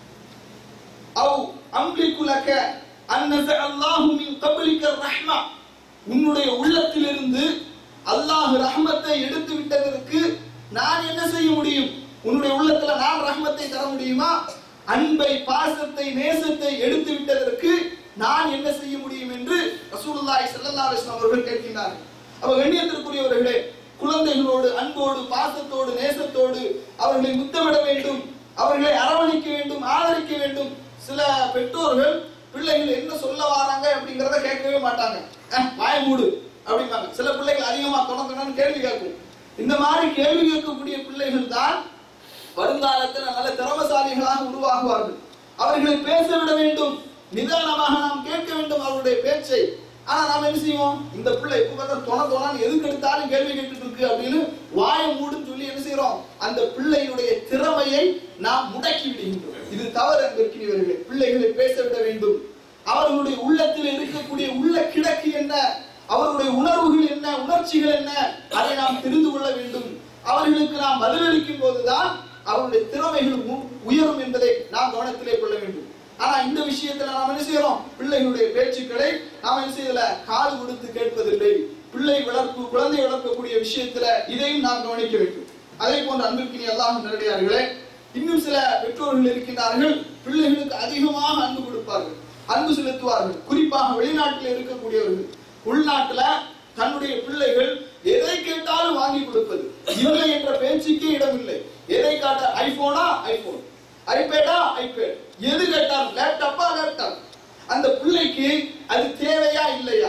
Speaker 1: அவ் அம்லிகு லக அன் நஸஅல்லாஹு மின் கப்லிக ரஹ்மா, உன்னுடைய உள்ளத்திலிருந்து அல்லாஹ் ரஹ்மத்தை எடுத்து விட்டதற்கு நான் என்ன செய்ய முடியும்? உன்னுடைய உள்ளத்துல நான் ரஹ்மத்தை தர முடியுமா? அன்பை, பாசத்தை, நேசத்தை எடுத்து விட்டதற்கு நான் என்ன செய்ய முடியும் என்று ரசூலுல்லாஹி ஸல்லல்லாஹு அலைஹி வஸல்லம் அவர்கள் கேட்கிறார்கள். அப்ப கண்ணியத்திற்குரியவர்களே, குழந்தைகளோடு அன்போடு, பாசத்தோடு, நேசத்தோடு அவர்களை முத்தமிட வேண்டும், அவர்களை அரவணைக்க வேண்டும், ஆதரிக்க வேண்டும். சில பெற்றோர்கள் பிள்ளைகள் என்ன சொல்ல வராங்க அப்படிங்கறத கேட்கவே மாட்டாங்க, வாய மூடு அப்படிம்பாங்க. சில பிள்ளைகள் அதிகமா தொடர்ந்து கேள்வி கேட்கும். இந்த மாதிரி கேள்வி கேட்கக்கூடிய பிள்ளைகள் தான் வருங்காலத்தில் நல்ல திறமசாலிகளாக உருவாகுவார்கள். அவர்களை பேச விட வேண்டும், நிதானமாக நாம் கேட்க வேண்டும் அவருடைய பேச்சை. ஆனா நாம என்ன செய்வோம்? இந்த பிள்ளை இப்ப பார்த்தா தொண எதுக்கு எடுத்தாலும் கேள்வி கேட்டுட்டு இருக்கு அப்படின்னு வாய மூடுன்னு சொல்லி என்ன செய்யறோம்? அந்த பிள்ளையுடைய திறமையை நாம் முடக்கி விடுகின்றோம். இது தவறு அன்பிற்கினியவர்களே. பிள்ளைகளை பேச விட வேண்டும். அவர்களுடைய உள்ளத்தில் இருக்கக்கூடிய உள்ள கிடக்கு என்ன, அவருடைய உணர்வுகள் என்ன, உணர்ச்சிகள் என்ன, அதை நாம் தெரிந்து கொள்ள வேண்டும். அவர்களுக்கு நாம் பதிலளிக்கும் போதுதான் அவருடைய திறமைகள் உயரும் என்பதை நாம் கவனத்திலே கொள்ள வேண்டும். ஆனா இந்த விஷயத்துல நாம் என்ன செய்யறோம்? பிள்ளைகளுடைய பேச்சுக்களை நாம் என்ன செய்யல, காது கொடுத்து கேட்பதில்லை. பிள்ளை வளர்ப்பு, குழந்தை வளர்க்கக்கூடிய விஷயத்துல இதையும் நாம் கவனிக்க வேண்டும். அதே போன்ற அன்பிற்கினி அல்லாஹ் நல்லடியார்களே, இன்னும் சில பெற்றோர்கள் இருக்கின்றார்கள், பிள்ளைகளுக்கு அதிகமாக அன்பு கொடுப்பார்கள், அன்பு செலுத்துவார்கள். குறிப்பாக வெளிநாட்டில் இருக்கக்கூடியவர்கள். உள்நாட்டுல தன்னுடைய பிள்ளைகள் எதை கேட்டாலும் வாங்கி கொடுப்பது, இல்லை என்ற பேச்சுக்கே இடமில்லை. எதை காட்ட, ஐபோனா ஐபோன், ஐபேடா ஐபேட், எது கேட்டாலும் லேப்டாப்பா லேப்டாப். அந்த பிள்ளைக்கு அது தேவையா இல்லையா,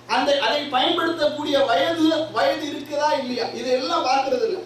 Speaker 1: அதை பயன்படுத்தக்கூடிய வயது இருக்குதா இல்லையா, இதெல்லாம் பார்க்கறது இல்லை.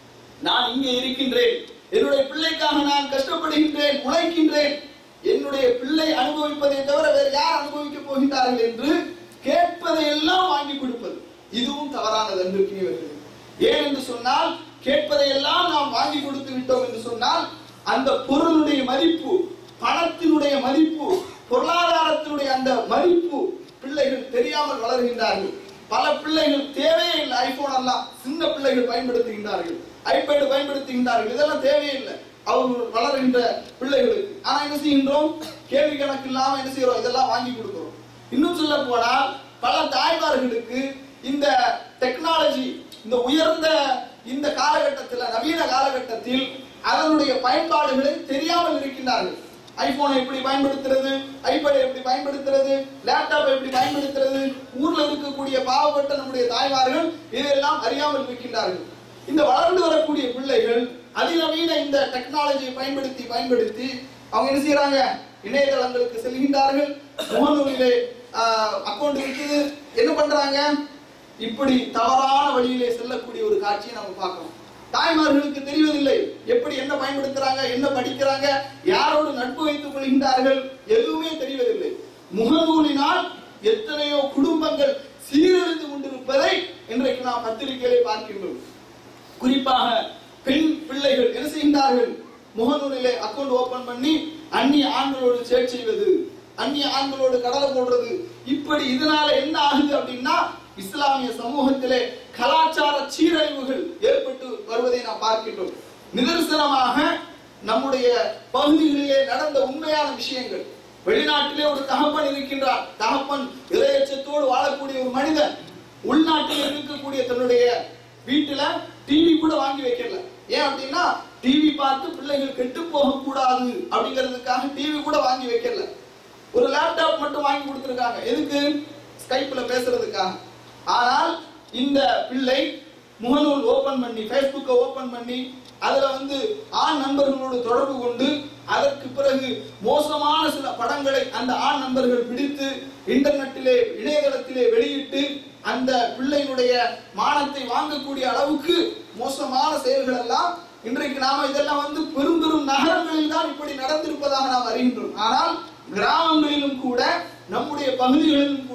Speaker 1: நான் இங்கே இருக்கின்றேன், என்னுடைய பிள்ளைக்காக நான் கஷ்டப்படுகின்றேன், உழைக்கின்றேன், என்னுடைய பிள்ளை அனுபவிப்பதை தவிர வேறு யார் அனுபவிக்க போகின்றார்கள் என்று கேட்பதை எல்லாம் வாங்கி கொடுப்பது, இதுவும் தவறானது அன்பிற்கினியவர்களே. ஏன் என்று சொன்னால், கேட்பதை எல்லாம் நாம் வாங்கி கொடுத்து விட்டோம் என்று சொன்னால் அந்த பொருளுடைய மதிப்பு, பணத்தினுடைய மதிப்பு, பொருளாதாரத்தினுடைய அந்த மதிப்பு பிள்ளைகள் தெரியாமல் வளர்கின்றார்கள். பல பிள்ளைகள் தேவையே இல்லை, ஐபோன் எல்லாம் சின்ன பிள்ளைகள் பயன்படுத்துகின்றார்கள், ஐபேடு பயன்படுத்துகின்றார்கள், இதெல்லாம் தேவையே இல்லை அவர்கள் வளர்கின்ற பிள்ளைகளுக்கு. ஆனா என்ன செய்கின்றோம்? கேள்வி கணக்கு இல்லாம என்ன செய்யறோம்? இதெல்லாம் வாங்கி கொடுக்கிறோம். இன்னும் சொல்ல போனால் பல தாய்மார்களுக்கு இந்த டெக்னாலஜி, இந்த உயர்ந்த இந்த காலகட்டத்தில், நவீன காலகட்டத்தில் அதனுடைய பயன்பாடுகளை தெரியாமல் இருக்கின்றார்கள். ஐபோனை எப்படி பயன்படுத்துறது, ஐபேடை எப்படி பயன்படுத்துறது, லேப்டாப்பை எப்படி பயன்படுத்துறது, ஊர்ல இருக்கக்கூடிய பாவப்பட்ட நம்முடைய தாய்மார்கள் இதெல்லாம் அறியாமல் இருக்கின்றார்கள். இந்த வளர்ந்து வரக்கூடிய பிள்ளைகள் அதிநவீன இந்த டெக்னாலஜியை பயன்படுத்தி அவங்க என்ன செய்யறாங்க? இணையதளங்களுக்கு செல்கின்றார்கள், முகநூலிலே அக்கௌண்ட் இருக்குது, என்ன பண்றாங்க? இப்படி தவறான வழியிலே செல்லக்கூடிய ஒரு காட்சியை நம்ம பார்க்கிறோம். தாய்மார்களுக்கு தெரிவதில்லை எப்படி என்ன பயன்படுத்துறாங்க, என்ன படிக்கிறாங்க, யாரோடு நட்பு வைத்துக் கொள்கின்றார்கள், எதுவுமே தெரிவதில்லை. முகநூலினால் எத்தனையோ குடும்பங்கள் சீரழிந்து கொண்டிருப்பதை இன்றைக்கு நாம் பத்திரிகைகளை பார்க்கின்றோம். குறிப்பாக பெண் பிள்ளைகள் என்ன செய்கின்றார்கள்? முகநூலிலே அக்கௌண்ட் ஓபன் பண்ணி அந்நிய ஆண்களோடு சேட் செய்வது, அந்நிய ஆண்களோடு கடலை போடுறது. இப்படி இதனால என்ன ஆகுது அப்படின்னா, இஸ்லாமிய சமூகத்திலே கலாச்சார சீரழிவுகள் ஏற்பட்டு வருவதை நாம் பார்க்கின்றோம். நிதர்சனமாக நம்முடைய பகுதிகளிலே நடந்த உண்மையான விஷயங்கள். வெளிநாட்டிலே ஒரு தகப்பன் இருக்கின்றார், தகப்பன் இறையச்சத்தோடு வாழக்கூடிய ஒரு மனிதன் உள்நாட்டில் இருக்கக்கூடிய தன்னுடைய வீட்டுல டிவி கூட வாங்கி வைக்கல. ஏன் அப்படின்னா, டிவி பார்த்து பிள்ளைகள் கெட்டு போக கூடாது அப்படிங்கிறதுக்காக டிவி கூட வாங்கி வைக்கல. ஒரு லேப்டாப் மட்டும் வாங்கி கொடுத்திருக்காங்க. எதுக்கு? ஸ்கைப்ல பேசுறதுக்காக. ஆனால் இந்த பிள்ளை முகநூல் ஓபன் பண்ணி, பேஸ்புக்கை ஓபன் பண்ணி அதுல ஆண் நண்பர்களோடு தொடர்பு கொண்டு அதற்கு பிறகு மோசமான சில படங்களை அந்த ஆண் நண்பர்கள் பிடித்து இன்டர்நெட்டிலே, இணையதளத்திலே வெளியிட்டு அந்த பிள்ளையினுடைய மானத்தை வாங்கக்கூடிய அளவுக்கு மோசமான செயல்கள் எல்லாம் இன்றைக்கு நாம இதெல்லாம் பெரும் பெரும் நகரங்களில் தான் இப்படி நடந்திருப்பதாக நாம் அறிகின்றோம். ஆனால் கிராமங்களிலும் கூட, நம்முடைய பகுதிகளிலும் கூட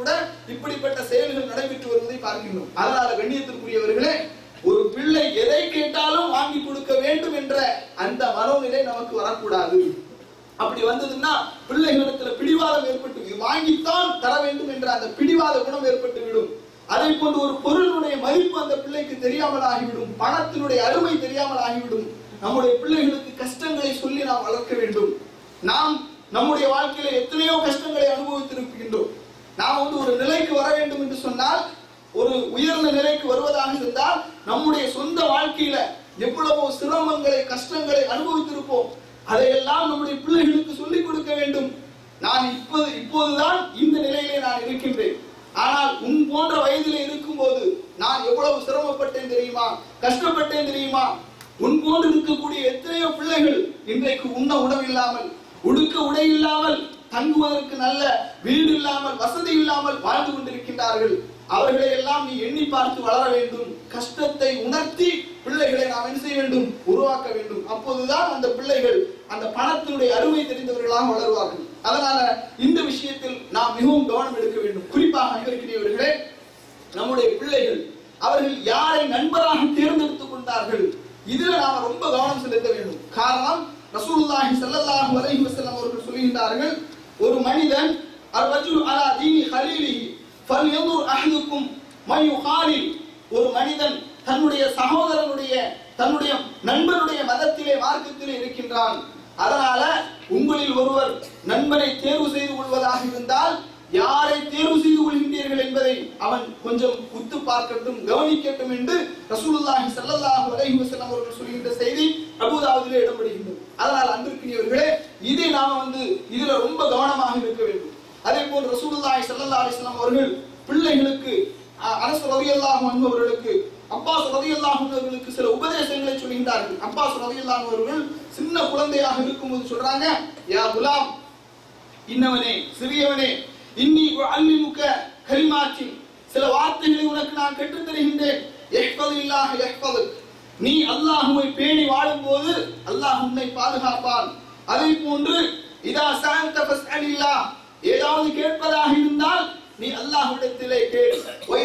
Speaker 1: இப்படிப்பட்ட செயல்கள் நடைபெற்று வருவதை பார்க்கின்றோம். அதனால கண்ணியத்திற்குரியவர்களே, ஒரு பிள்ளை எதை கேட்டாலும் வாங்கி கொடுக்க வேண்டும் என்ற அந்த மனோநிலை நமக்கு வரக்கூடாது. அப்படி வந்ததுன்னா பிள்ளைகளிடத்துல பிடிவாதம் ஏற்பட்டு வாங்கித்தான் தர வேண்டும் என்ற அந்த பிடிவாத குணம் ஏற்பட்டு விடும். அதை போன்று ஒரு பொருளுடைய மதிப்பு அந்த பிள்ளைக்கு தெரியாமல் ஆகிவிடும், பணத்தினுடைய அருமை தெரியாமல் ஆகிவிடும். நம்முடைய பிள்ளைகளுக்கு கஷ்டங்களை சொல்லி நாம் வளர்க்க வேண்டும். நாம் நம்முடைய வாழ்க்கையில எத்தனையோ கஷ்டங்களை அனுபவித்திருக்கின்றோம். நாம் ஒரு நிலைக்கு வர வேண்டும் என்று சொன்னால், ஒரு உயர்ந்த நிலைக்கு வருவதாக இருந்தால் நம்முடைய சொந்த வாழ்க்கையில எவ்வளவோ சிரமங்களை கஷ்டங்களை அனுபவித்திருப்போம். அதையெல்லாம் நம்முடைய பிள்ளைகளுக்கு சொல்லிக் கொடுக்க வேண்டும். நான் இப்போதுதான் இந்த நிலையிலே நான் இருக்கின்றேன், ஆனால் உன் போன்ற வயதிலே இருக்கும் போது நான் எவ்வளவு சிரமப்பட்டேன் தெரியுமா, கஷ்டப்பட்டேன் தெரியுமா. உன் போன்று இருக்கக்கூடிய எத்தனையோ பிள்ளைகள் இன்றைக்கு உண்ண உணவு இல்லாமல், உடுக்க உடை இல்லாமல், தங்குவதற்கு நல்ல வீடு இல்லாமல், வசதி இல்லாமல் வாழ்ந்து கொண்டிருக்கின்றார்கள். அவர்களை எல்லாம் நீ எண்ணி பார்த்து வளர வேண்டும். கஷ்டத்தை உணர்த்தி பிள்ளைகளை நாம் என்ன செய்ய வேண்டும், உருவாக்க வேண்டும். அப்போதுதான் அந்த பிள்ளைகள் அந்த பணத்தினுடைய அருமை தெரிந்தவர்களாக வளருவார்கள். அதனால இந்த விஷயத்தில் நாம் மிகவும் கவனம் எடுக்க வேண்டும். குறிப்பாக அன்பிற்குரியவர்களே, நம்முடைய பிள்ளைகள் அவர்கள் யாரை நண்பராக தேர்ந்தெடுத்துக் கொண்டார்கள், இதுல நாம ரொம்ப கவனம் செலுத்த வேண்டும். காரணம், ரசூலுல்லாஹி ஸல்லல்லாஹு அலைஹி வஸல்லம் அவர்கள் சொல்கின்றார்கள், ஒரு மனிதன் அர்ரஜுல் அலா தீனி ஹலீலிஹி ஃபல்யன்துர் அஹதுக்கும் மன் யுகாலில், ஒரு மனிதன் தன்னுடைய சகோதரனுடைய தன்னுடைய நண்பனுடைய மதத்திலே மார்க்கத்திலே இருக்கின்றான். அதனால உங்களில் ஒருவர் நண்பனை தேர்வு செய்து கொள்வதாக இருந்தால் யாரை தேர்வு செய்து கொள்கின்றீர்கள் என்பதை அவன் கொஞ்சம் உத்து பார்க்கட்டும், கவனிக்கட்டும் என்று ரசூலுல்லாஹி ஸல்லல்லாஹு அலைஹி வஸல்லம் அவர்கள் சொல்கின்ற செய்தி அபூதாவுதிலே இடம்பெறுகின்றது. அதனால் அன்பிற்குரியவர்களே, இதை நாம இதுல ரொம்ப கவனமாக இருக்க வேண்டும். அதே போல் ரசூலுல்லாஹி ஸல்லல்லாஹு அலைஹி வஸல்லம் அவர்கள் பிள்ளைகளுக்கு, அனஸ் ரலியல்லாஹு அன்ஹு அவர்களுக்கு, அப்பாஸ் ரலியல்லாஹு அன்ஹு அவர்களுக்கு சில உபதேசங்களை சொல்கின்றார்கள். அப்பாஸ் ரலியல்லாஹு அன்ஹு அவர்கள் சின்ன குழந்தையாக இருக்கும்போது சொல்றாங்க, யா குலாம், இன்னவனே, சிறியவனே, இன்னி உஅல்லிமுக கலிமாத்தின், சில வார்த்தைகளை உனக்கு நான் கற்றுத் தருகின்றேன். யஹ்ஃபதில்லாஹ யஹ்ஃபதுக், நீ அல்லாஹ்வை பேணி வாழும்போது அல்லாஹ் உன்னை பாதுகாப்பான். அதை போன்று இதா சஅல்த ஃபஸ்அலில்லாஹ், ஏதாவது கேட்பதாக இருந்தால் நீ அல்லாஹ்விடத்திலே கேள்.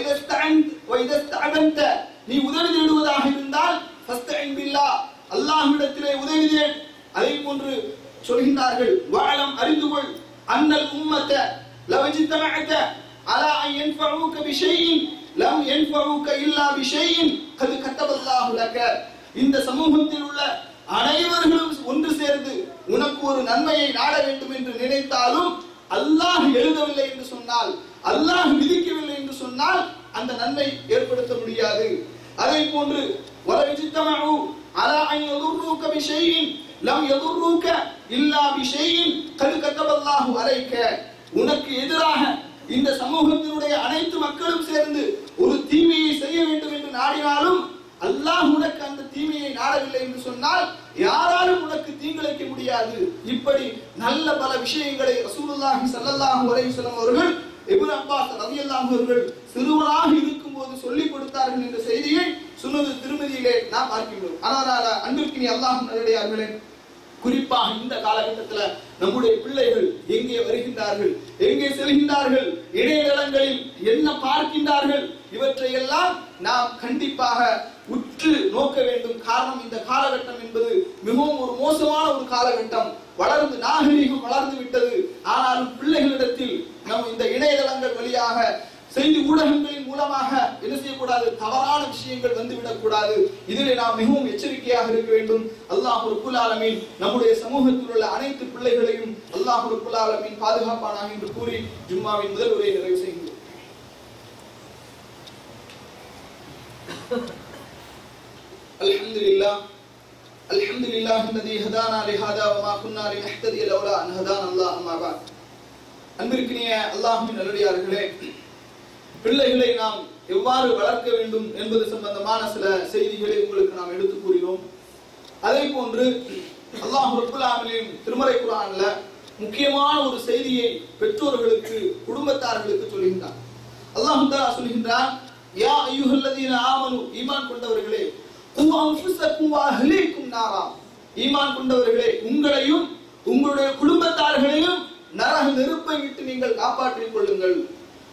Speaker 1: வைதஸ்தஅன்த, நீ உதவி தேடுவதாக இருந்தால் ஃபஸ்தஇன் பில்லாஹ், அல்லாஹ்விடத்திலே உதவி தேடு. அதை போன்று சொல்கின்றார்கள், வஅலம், அறிந்துகொள், அன்னல் உம்மத லவ் இஜ்தமஅத அலா அன் யன்ஃபஉக பிஷைஇன் லம் யன்ஃபஉக இல்லா பிஷைஇன் கத் கத்தபல்லாஹு லக, இந்த சமூகத்தில் உள்ள அனைவர்களும் ஒன்று சேர்ந்து உனக்கு ஒரு நன்மையை நாட வேண்டும் என்று நினைத்தாலும் அல்லாஹ் எழுதவில்லை என்று சொன்னால், அல்லாஹ் விதிக்கவில்லை என்று சொன்னால் அந்த நன்மை ஏற்படுத்த முடியாது. அதே போன்று வலவ் இஜ்தமஉ அலா அன் யதுர்ருக பிஷைஇன் லம் யதுர்ருக இல்லா பிஷைஇன் கத் கத்தபல்லாஹு அலைக, உனக்கு எதிராக இந்த சமூகத்தினுடைய அனைத்து மக்களும் சேர்ந்து ஒரு தீமையை செய்ய வேண்டும் என்று நாடினாலும் அல்லாஹ் உனக்கு அந்த தீமையை நாடவில்லை என்று சொன்னால் யாராலும் உனக்கு தீங்கிழைக்க முடியாது. இப்படி நல்ல பல விஷயங்களை ரசூலுல்லாஹி ஸல்லல்லாஹு அலைஹி வஸல்லம் அவர்கள் இப்னு அப்பாஸ் ரலியல்லாஹு அவர்கள் சிறுவனாக இருக்கும்போது சொல்லிக் கொடுத்தார்கள் என்ற செய்தியை சுனது திருமதியிலே நாம் பார்க்கின்றோம். அதனால அன்பிற்கினி அல்லாஹ் நல்லடியார்களே, குறிப்பாக இந்த காலகட்டத்தில் நம்முடைய பிள்ளைகள் எங்கே வருகின்றார்கள், எங்கே செல்கின்றார்கள், இணையதளங்களில் என்ன பார்க்கின்றார்கள், இவற்றை எல்லாம் நாம் கண்டிப்பாக உற்று நோக்க வேண்டும். காரணம், இந்த காலகட்டம் என்பது மிகவும் ஒரு மோசமான ஒரு காலகட்டம். வளர்ந்து நாகரீகம் வளர்ந்து விட்டது. ஆனாலும் பிள்ளைகளிடத்தில் நாம் இந்த இணையதளங்கள் வழியாக, செய்தி ஊடகங்களின் மூலமாக என்ன செய்யக்கூடாது, தவறான விஷயங்கள் வந்துவிடக் கூடாது. இதிலே நாம் மிகவும் எச்சரிக்கையாக இருக்க வேண்டும். அல்லாஹ் ரப்புல் ஆலமீன் நம்முடைய சமூகத்தில் உள்ள அனைத்து பிள்ளைகளையும் அல்லாஹ் ரப்புல் ஆலமீன் பாதுகாப்பானாக என்று கூறி ஜும்மாவின் முதல் உரையை நிறைவு செய்கின்றோம். அல்ஹம்துலில்லாஹ் அல்ஹம்துலில்லாஹ் الذي هدانا لهذا وما كنا لنهتدي لولا ان هدانا الله اما بعد. அன்பிற்கினிய அல்லாஹ்வின் நல்லடியார்களே, பிள்ளைகளை நாம் எவ்வாறு வளர்க்க வேண்டும் என்பது சம்பந்தமான சில செய்திகளை உங்களுக்கு நாம் எடுத்து கூறினோம். அதே போன்று அல்லாஹ் ரப்புல் ஆலமீன் திருமறை குர்ஆன்ல முக்கியமான ஒரு செய்தியை பெற்றோர்களுக்கு, குடும்பத்தார்களுக்கு சொல்கின்றார். அல்லாஹ் தஆலா சொல்கின்றார், யா அய்யுஹல்லதீன ஆமனு, ஈமான் கொண்டவர்களே, கு அன்ஃபுஸக்கும் வ அஹ்லீக்கும் நாரா, ஈமான் கொண்டவர்களே, உங்களையும் உங்களுடைய குடும்பத்தார்களையும் நரக நெருப்பை விட்டு நீங்கள் காப்பாற்றிக் கொள்ளுங்கள்.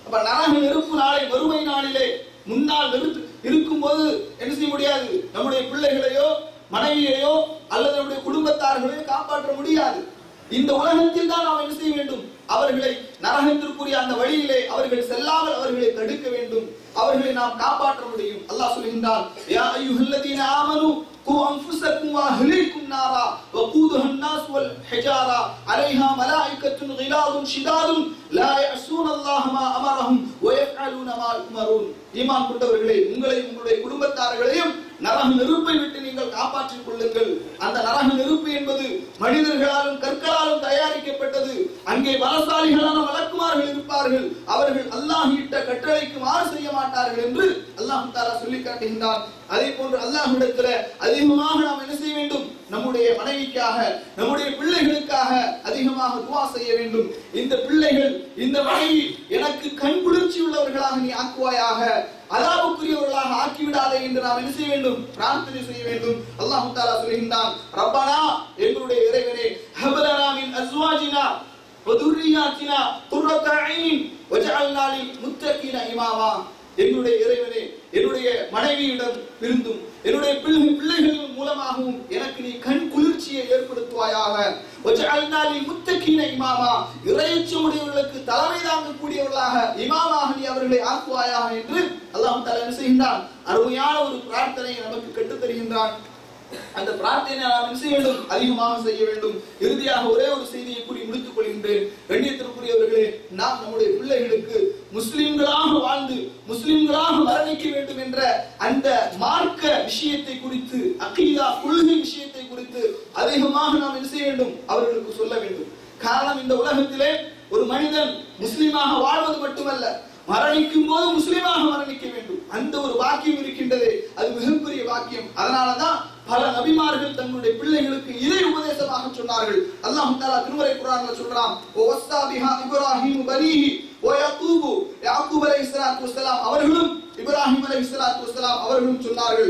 Speaker 1: அப்ப நரக நெருப்பு நாளை வறுமை நாளிலே முன்னால் இருக்கும்போது என்ன செய்ய முடியாது, நம்முடைய பிள்ளைகளையோ மனைவியையோ அல்லது நம்முடைய குடும்பத்தார்களையோ காப்பாற்ற முடியாது. இந்த உலகத்தில் தான் நாம் என்ன செய்ய வேண்டும், அவர்களை நரகத்திற்குரிய அந்த வழியிலே அவர்கள் செல்லாமல் அவர்களை தடுக்க வேண்டும், அவர்களை நாம் காப்பாற்ற முடியும். அல்லாஹ் சொல்கின்றான், யா அய்யுஹல்லதீன ஆமனு கு அன்ஃபுஸக்கும் வ அஹ்லீக்கும் நாரா வகூதுஹா அன்-நாஸ் வல் ஹிஜாரா அலைஹா மலாயிகத்துன் கிலாதுன் ஷிதாதுன் லா யஅஸூனல்லாஹ மா அமரஹும் வ யஃஅலூன மா யுமரூன். ஈமான் கொண்டவர்களே, உங்களையும் உங்களுடைய குடும்பத்தார்களையும் நரக நெருப்பை விட்டு நீங்கள் காப்பாற்றிக் கொள்ளுங்கள். அந்த நரக நெருப்பு என்பது மனிதர்களாலும் கற்களாலும் தயாரிக்கப்பட்டது. அங்கே பலசாலிகளான மலக்குமார்கள் இருப்பார்கள். அவர்கள் அல்லாஹ் இட்ட கட்டளைக்கு மாறு செய்ய மாட்டார்கள் என்று அல்லாஹ் தஆலா சொல்லி காட்டுகின்றான். அதே போன்று அல்லாஹ்விடத்தில் அதிகமாக நாம் என்ன செய்ய வேண்டும், நம்முடைய மனைவிக்காக நம்முடைய பிள்ளைகளுக்காக அதிகமாக துஆ செய்ய வேண்டும். இந்த பிள்ளைகள் இந்த மனைவி எனக்கு கண் குளிர்ச்சி உள்ளவர்களாக நீ ஆக்குவாயாக, அதாபுக்குரியவர்களாக ஆக்கிவிடாதே என்று நாம் என்ன செய்ய வேண்டும், பிரார்த்தனை செய்ய வேண்டும். அல்லாஹ் தஆலா சொல்கின்றான், ரப்பனா எங்களுடைய இறைவனே, ஹப்லனா மின் அஸ்வாஜினா வ துர்ரியாத்தினா குர்ரத ஐன் வஜஅல்னா லில் முத்தகீன இமாமா. என்னுடைய இறைவனே, என்னுடைய மனைவியிடம் இருந்தும் என்னுடைய பிள்ளைகளின் மூலமாகவும் எனக்கு நீ கண் குளிர்ச்சியை ஏற்படுத்துவாயாக. வஜஅல்னா லில் முத்தகீன இமாமா, இறையச்சமுடையவர்களுக்கு தலைமை தாங்கக்கூடியவர்களாக இமாமாக நீ அவர்களை ஆக்குவாயாக என்று அல்லாஹ் தஆலா என்ன செய்கின்றான், அருமையான ஒரு பிரார்த்தனையை நமக்கு கற்றுத் தருகின்றான். அந்த பிரார்த்தனை நாம் என்ன செய்ய வேண்டும், அதிகமாக செய்ய வேண்டும். இறுதியாக ஒரே ஒரு செய்தியை கூறி முடித்துக் கொள்கின்றேன். கண்ணியத்திற்குரியவர்களே, நாம் நம்முடைய பிள்ளைகளுக்கு முஸ்லிம்களாக வாழ்ந்து முஸ்லிம்களாக மரணிக்க வேண்டும் என்ற அந்த மார்க்க விஷயத்தை குறித்து, அகீதா கொள்கை விஷயத்தை குறித்து அதிகமாக நாம் என்ன செய்ய வேண்டும், அவர்களுக்கு சொல்ல வேண்டும். காரணம், இந்த உலகத்திலே ஒரு மனிதன் முஸ்லிமாக வாழ்வது மட்டுமல்ல, மரணிக்கும் போது முஸ்லிமாக மரணிக்க வேண்டும். அந்த ஒரு வாக்கியம் இருக்கின்றதே, அது மிகப்பெரிய வாக்கியம். அதனாலதான் பல நபிமார்கள் தங்களுடைய பிள்ளைகளுக்கு இதை உபதேசமாக சொன்னார்கள். அல்லாஹ் தஆலா திருமறை குர்ஆன்ல சொல்றான், வஸ்ஸா பிஹா இப்ராஹீம் பனீஹி வ யாக்கூப், யாக்கூப் அலைஹிஸ்ஸலாத்து வஸ்ஸலாம் அவர்களும் இப்ராஹீம் அலைஹிஸ்ஸலாத்து வஸ்ஸலாம் அவர்களும் சொன்னார்கள்,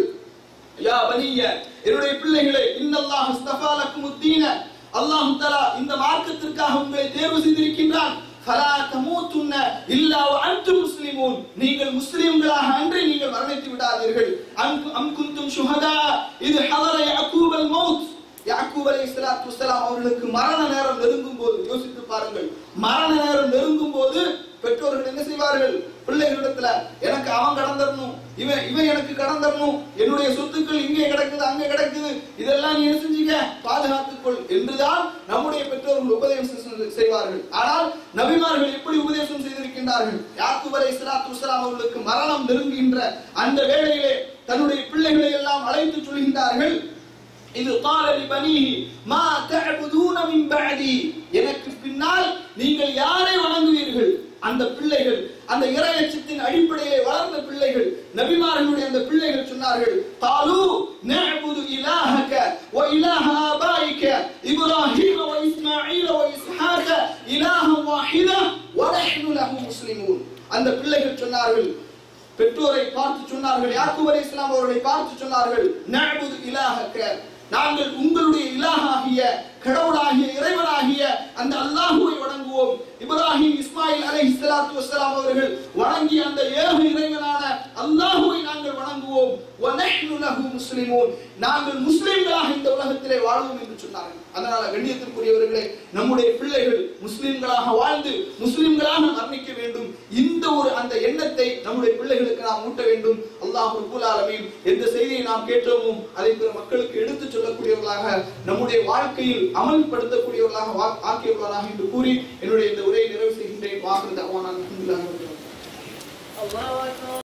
Speaker 1: யா பனிய, என்னுடைய பிள்ளைகளே, இன்னல்லாஹ் அஸ்தஃபா லக்குமுத்தீன, அல்லாஹ் தஆலா இந்த மார்க்கத்திற்காக உங்களை தேர்வு செய்திருக்கின்றான். ஃபலா தமூதுன்ன இல்லா வ அன்தும் முஸ்லிமூன், நீங்கள் முஸ்லிம்களாக அன்றி நீங்கள் மரணித்து விடாதீர்கள். அம் குன்தும் ஷுஹதா இத் ஹதர யாக்கூப் அல் மௌத், யாக்கூப் அலைஹிஸ்ஸலாத்து வஸ்ஸலாம் அவர்களுக்கு மரண நேரம் நெருங்கும் போது, யோசித்து பாருங்கள், மரண நேரம் நெருங்கும் போது பெற்றோர்கள் என்ன செய்வார்கள், பிள்ளைகளிடத்துல எனக்கு அவன் கடன் தரணும், இவன் எனக்கு கடன் தரணும், என்னுடைய சொத்துக்கள் இங்கே கிடக்குது அங்கே கிடக்குது, இதெல்லாம் நீ என்ன செஞ்சீங்க, பாதுகாத்துக்கொள் என்றுதான் நம்முடைய பெற்றோர்கள் உபதேசம் செய்வார்கள். ஆனால் நபிமார்கள் எப்படி உபதேசம் செய்திருக்கின்றார்கள், யாக்கூப் அலைஹிஸ்ஸலாத்து வஸ்ஸலாம் அவர்களுக்கு மரணம் நெருங்குகின்ற அந்த வேளையிலே தன்னுடைய பிள்ளைகளை எல்லாம் அழைத்து சொல்கின்றார்கள், இது قال لبنيه ما تعبدون من بعدي, எனக்கு பின்னால் நீங்கள் யாரை வணங்குவீர்கள். அந்த பிள்ளைகள், அந்த இறையச்சத்தின் அடிப்படையிலே வளர்ந்த பிள்ளைகள், நபிமார்களுடைய அந்த பிள்ளைகள் சொன்னார்கள், قالوا نعبد إلهك وإله آبائك إبراهيم وإسماعيل وإسحاق إلها واحدا ونحن له مسلمون. அந்த பிள்ளைகள் சொன்னார்கள், பெற்றோரை பார்த்து சொன்னார்கள், யாக்கூப் அலைஹிஸ்ஸலாம் அவர்களை பார்த்து சொன்னார்கள், நஅபுது இலாஹக, நாங்கள் உங்களுடைய இலாஹாகிய கடவுளாகிய இறைவனாகிய அந்த அல்லாஹ்வை வணங்குவோம். இப்ராஹிம் இஸ்மாயில் அலைஹிஸ்ஸலாத்து வஸ்ஸலாம் அவர்கள் வணங்கிய அந்த ஏக இறைவனான அல்லாஹ்வை நாங்கள் வணங்குவோம். வ நஹ்னு லஹு முஸ்லிமூன், நாங்கள் முஸ்லிம்களாக இந்த உலகத்திலே வாழ்வோம் என்று சொன்னார்கள். அதனால கண்ணியத்திற்குரியவர்களே, நம்முடைய பிள்ளைகள் முஸ்லிம்களாக வாழ்ந்து முஸ்லிம்களாக மரணிக்க வேண்டும். இந்த ஒரு அந்த எண்ணத்தை நம்முடைய பிள்ளைகளுக்கு நாம் ஊட்ட வேண்டும். அல்லாஹ் ரப்பல் ஆலமீன் எந்த செய்தியை நாம் கேட்டோமோ அதை பிற மக்களுக்கு எடுத்து சொல்லக்கூடியவர்களாக, நம்முடைய வாழ்க்கையில் அமல்படுத்தக்கூடியவர்களாக ஆக்கியவர்களாக என்று கூறி என்னுடைய இந்த உரையை நிறைவு செய்கின்றேன். வாஹிரு தஅவானா அல்ஹம்துலில்லாஹி ரப்பில் ஆலமீன்.